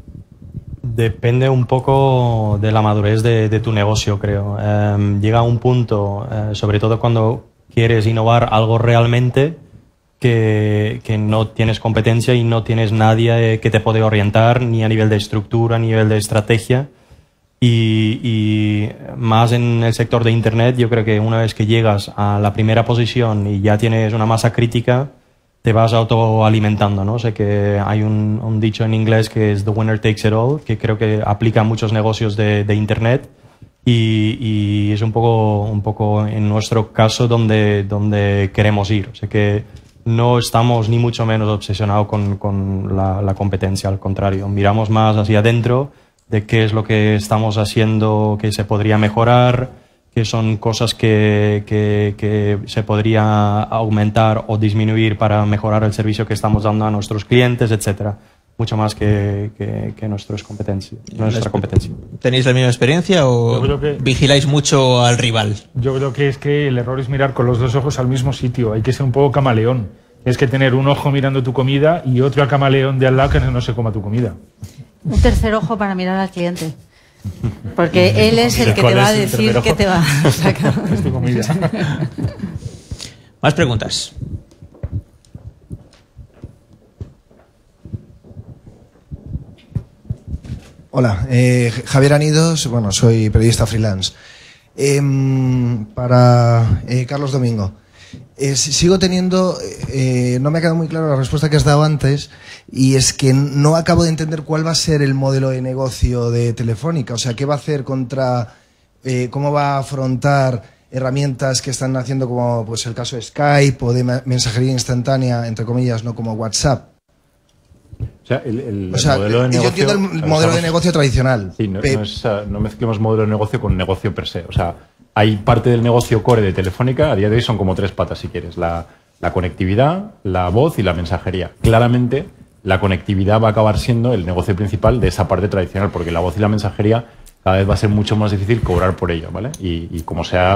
Depende un poco de la madurez de, de tu negocio, creo. Eh, llega un punto, eh, sobre todo cuando quieres innovar algo realmente, que, que no tienes competencia y no tienes nadie que te puede orientar, ni a nivel de estructura, ni a nivel de estrategia. Y, y más en el sector de Internet, yo creo que una vez que llegas a la primera posición y ya tienes una masa crítica, te vas autoalimentando, ¿no? Sé que hay un, un dicho en inglés que es the winner takes it all, que creo que aplica a muchos negocios de, de Internet, y, y es un poco, un poco en nuestro caso donde, donde queremos ir. O sea que no estamos ni mucho menos obsesionados con, con la, la competencia, al contrario, miramos más hacia adentro de qué es lo que estamos haciendo que se podría mejorar, que son cosas que, que, que se podría aumentar o disminuir para mejorar el servicio que estamos dando a nuestros clientes, etcétera. Mucho más que, que, que nuestros competencia, nuestra competencia. ¿Tenéis la misma experiencia o que, vigiláis mucho al rival? Yo creo que es que el error es mirar con los dos ojos al mismo sitio. Hay que ser un poco camaleón. Es que tener un ojo mirando tu comida y otro al camaleón de al lado que no se coma tu comida. Un tercer ojo para mirar al cliente. Porque él es el que te va a decir que te va a sacar. Es tu comida. Más preguntas. Hola, eh, Javier Anidos, bueno, soy periodista freelance. Eh, para eh, Carlos Domingo. Eh, sigo teniendo, eh, no me ha quedado muy claro la respuesta que has dado antes, y es que no acabo de entender cuál va a ser el modelo de negocio de Telefónica. O sea, ¿qué va a hacer contra, eh, cómo va a afrontar herramientas que están haciendo como pues el caso de Skype o de mensajería instantánea, entre comillas, no como WhatsApp? O sea, el, el, o sea, el modelo de negocio... Yo entiendo el modelo estamos, de negocio tradicional. Sí, no, no, es, no mezclemos modelo de negocio con negocio per se. O sea, hay parte del negocio core de Telefónica, a día de hoy son como tres patas, si quieres. La, la conectividad, la voz y la mensajería. Claramente, la conectividad va a acabar siendo el negocio principal de esa parte tradicional, porque la voz y la mensajería cada vez va a ser mucho más difícil cobrar por ello, ¿vale? Y, y como se ha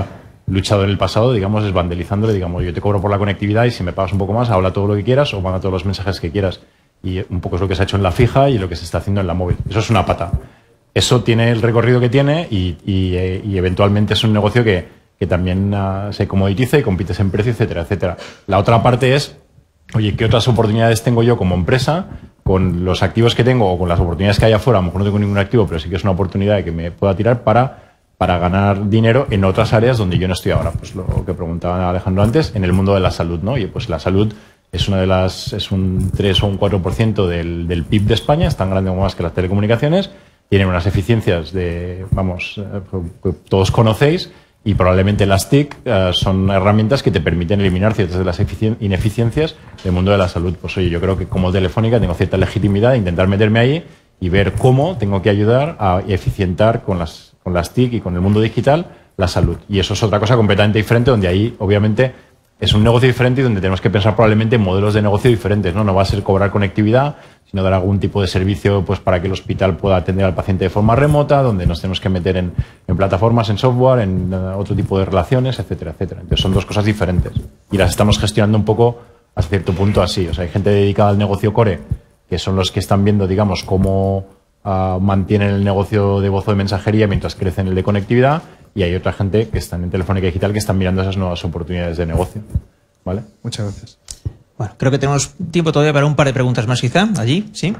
luchado en el pasado, digamos, desbandelizándole, digamos, yo te cobro por la conectividad y si me pagas un poco más, habla todo lo que quieras o manda todos los mensajes que quieras. Y un poco es lo que se ha hecho en la fija y lo que se está haciendo en la móvil. Eso es una pata. Eso tiene el recorrido que tiene y, y, y eventualmente es un negocio que, que también uh, se comoditiza y compites en precio, etcétera, etcétera. La otra parte es, oye, ¿qué otras oportunidades tengo yo como empresa con los activos que tengo o con las oportunidades que hay afuera? A lo mejor no tengo ningún activo, pero sí que es una oportunidad de que me pueda tirar para... para ganar dinero en otras áreas donde yo no estoy ahora. Pues lo que preguntaba Alejandro antes, en el mundo de la salud, ¿no? Y pues la salud es una de las, es un tres o un cuatro por ciento del, del P I B de España, es tan grande como más que las telecomunicaciones, tienen unas eficiencias de, vamos, que todos conocéis, y probablemente las T I C uh, son herramientas que te permiten eliminar ciertas de las ineficiencias del mundo de la salud. Pues oye, yo creo que como Telefónica tengo cierta legitimidad de intentar meterme ahí y ver cómo tengo que ayudar a eficientar con las con las T I C y con el mundo digital, la salud. Y eso es otra cosa completamente diferente, donde ahí, obviamente, es un negocio diferente y donde tenemos que pensar probablemente en modelos de negocio diferentes, ¿no? No va a ser cobrar conectividad, sino dar algún tipo de servicio pues para que el hospital pueda atender al paciente de forma remota, donde nos tenemos que meter en, en plataformas, en software, en uh, otro tipo de relaciones, etcétera, etcétera. Entonces son dos cosas diferentes. Y las estamos gestionando un poco hasta cierto punto así. O sea, hay gente dedicada al negocio core, que son los que están viendo, digamos, cómo Uh, mantienen el negocio de voz o de mensajería mientras crecen el de conectividad, y hay otra gente que están en Telefónica Digital que están mirando esas nuevas oportunidades de negocio. ¿Vale? Muchas gracias. Bueno, creo que tenemos tiempo todavía para un par de preguntas más, quizá. Allí, ¿sí?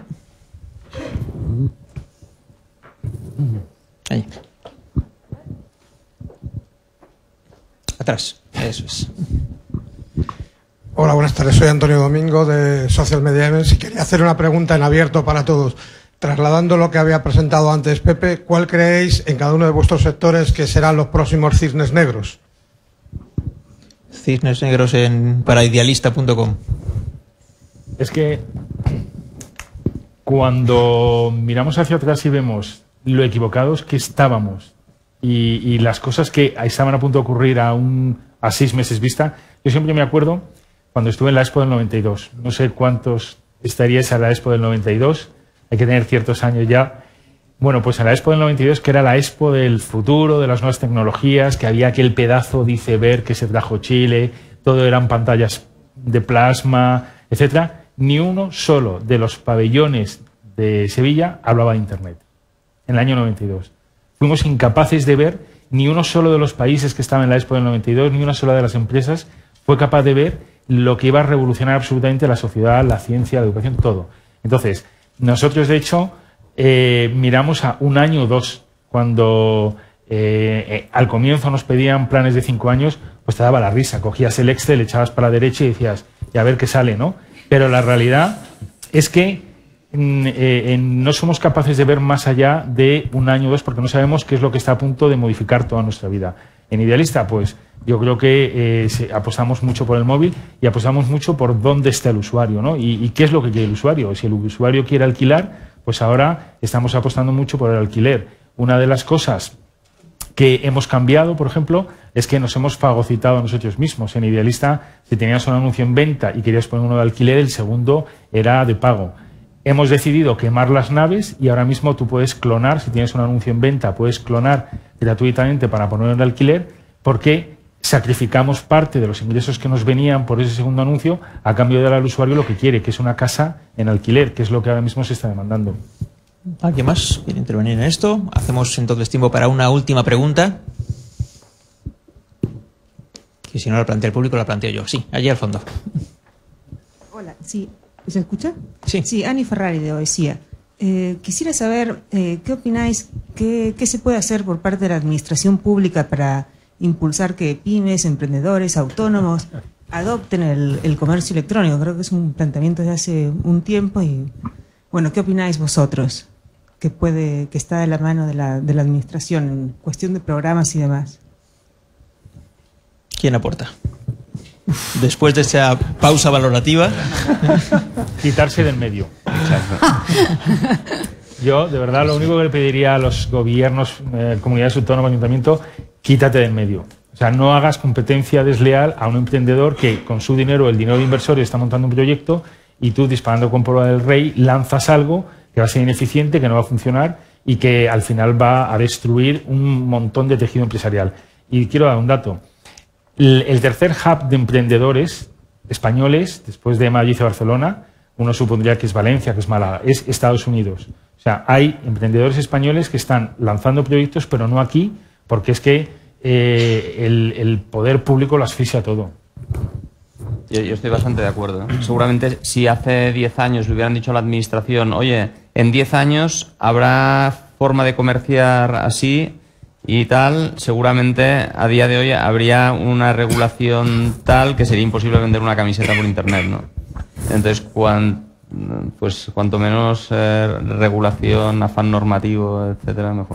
Allí. Atrás. Eso es. Hola, buenas tardes. Soy Antonio Domingo de Social Media Events y quería hacer una pregunta en abierto para todos. Trasladando lo que había presentado antes Pepe, ¿cuál creéis en cada uno de vuestros sectores que serán los próximos cisnes negros? Cisnes negros en para idealista punto com. Es que cuando miramos hacia atrás y vemos lo equivocados que estábamos y, y las cosas que estaban a punto de ocurrir a, un, a seis meses vista, yo siempre me acuerdo cuando estuve en la Expo del noventa y dos. No sé cuántos estaríais a la Expo del noventa y dos. Hay que tener ciertos años ya. Bueno, pues en la Expo del noventa y dos, que era la Expo del futuro, de las nuevas tecnologías, que había aquel pedazo de iceberg que se trajo Chile, todo eran pantallas de plasma, etcétera. Ni uno solo de los pabellones de Sevilla hablaba de Internet. En el año noventa y dos. Fuimos incapaces de ver ni uno solo de los países que estaban en la Expo del noventa y dos, ni una sola de las empresas fue capaz de ver lo que iba a revolucionar absolutamente la sociedad, la ciencia, la educación, todo. Entonces, nosotros, de hecho, eh, miramos a un año o dos. Cuando eh, eh, al comienzo nos pedían planes de cinco años, pues te daba la risa. Cogías el Excel, echabas para la derecha y decías, y a ver qué sale, ¿no? Pero la realidad es que mm, eh, eh, no somos capaces de ver más allá de un año o dos porque no sabemos qué es lo que está a punto de modificar toda nuestra vida. En Idealista, pues yo creo que eh, se, apostamos mucho por el móvil y apostamos mucho por dónde está el usuario, ¿no? Y, y qué es lo que quiere el usuario. Si el usuario quiere alquilar, pues ahora estamos apostando mucho por el alquiler. Una de las cosas que hemos cambiado, por ejemplo, es que nos hemos fagocitado a nosotros mismos. En Idealista, si tenías un anuncio en venta y querías poner uno de alquiler, el segundo era de pago. Hemos decidido quemar las naves y ahora mismo tú puedes clonar, si tienes un anuncio en venta, puedes clonar gratuitamente para poner en alquiler, porque sacrificamos parte de los ingresos que nos venían por ese segundo anuncio a cambio de dar al usuario lo que quiere, que es una casa en alquiler, que es lo que ahora mismo se está demandando. ¿Alguien más quiere intervenir en esto? Hacemos entonces tiempo para una última pregunta. Que si no la plantea el público, la planteo yo. Sí, allí al fondo. Hola, sí. ¿Se escucha? Sí. Sí, Ani Ferrari de Oesía. Eh, quisiera saber eh, qué opináis, qué, qué se puede hacer por parte de la administración pública para impulsar que pymes, emprendedores, autónomos adopten el, el comercio electrónico. Creo que es un planteamiento de hace un tiempo y, bueno, ¿qué opináis vosotros? Que puede, que está de la mano de la, de la administración en cuestión de programas y demás. ¿Quién aporta? Después de esa pausa valorativa. Quitarse del medio. Yo, de verdad, lo único que le pediría a los gobiernos, eh, comunidades autónomas, ayuntamiento, quítate del medio. O sea, no hagas competencia desleal a un emprendedor que con su dinero, el dinero de inversores, está montando un proyecto y tú, disparando con pólvora del rey, lanzas algo que va a ser ineficiente, que no va a funcionar y que al final va a destruir un montón de tejido empresarial. Y quiero dar un dato. El, el tercer hub de emprendedores españoles, después de Madrid y Barcelona, uno supondría que es Valencia, que es Málaga, es Estados Unidos. O sea, hay emprendedores españoles que están lanzando proyectos, pero no aquí, porque es que eh, el, el poder público lo asfixia todo. Yo, yo estoy bastante de acuerdo, ¿eh? Seguramente si hace diez años le hubieran dicho a la administración, oye, en diez años habrá forma de comerciar así y tal, seguramente a día de hoy habría una regulación tal que sería imposible vender una camiseta por internet, ¿no? Entonces, cuan, pues cuanto menos eh, regulación, afán normativo, etcétera, mejor.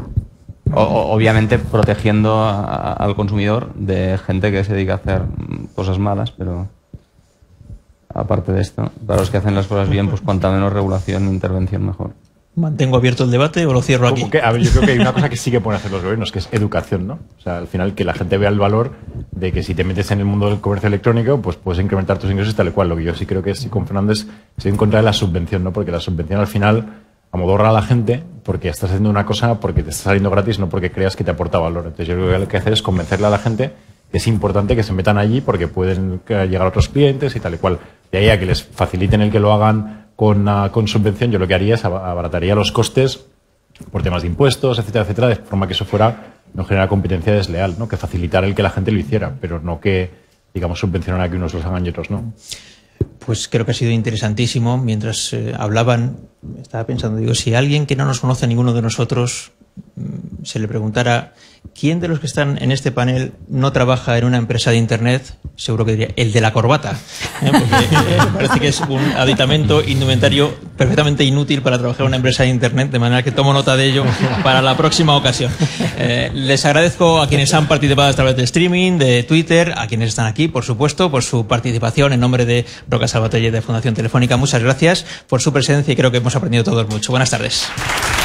O, o, obviamente protegiendo a, al consumidor de gente que se dedica a hacer cosas malas, pero aparte de esto, para los que hacen las cosas bien, pues cuanta menos regulación e intervención, mejor. ¿Mantengo abierto el debate o lo cierro aquí? Que, a ver, yo creo que hay una cosa que sí que pueden hacer los gobiernos, que es educación, ¿no? O sea, al final que la gente vea el valor de que si te metes en el mundo del comercio electrónico, pues puedes incrementar tus ingresos tal y cual. Lo que yo sí creo que sí con Fernández estoy en contra de la subvención, ¿no? Porque la subvención al final amodorra a la gente porque estás haciendo una cosa porque te está saliendo gratis, no porque creas que te aporta valor. Entonces yo creo que lo que hay que hacer es convencerle a la gente que es importante que se metan allí porque pueden llegar a otros clientes y tal y cual. De ahí a que les faciliten el que lo hagan con, uh, con subvención, yo lo que haría es abarataría los costes por temas de impuestos, etcétera, etcétera, de forma que eso fuera, no generara competencia desleal, ¿no? Que facilitara el que la gente lo hiciera, pero no que, digamos, subvencionara que unos los hagan y otros no. Pues creo que ha sido interesantísimo. Mientras eh, hablaban, estaba pensando, digo, si alguien que no nos conoce a ninguno de nosotros mm, se le preguntara quién de los que están en este panel no trabaja en una empresa de Internet, seguro que diría el de la corbata, ¿eh? Porque eh, parece que es un aditamento indumentario perfectamente inútil para trabajar en una empresa de Internet, de manera que tomo nota de ello para la próxima ocasión. Eh, les agradezco a quienes han participado a través de streaming, de Twitter, a quienes están aquí, por supuesto, por su participación en nombre de Roca Salvatelle de Fundación Telefónica. Muchas gracias por su presencia y creo que hemos aprendido todos mucho. Buenas tardes.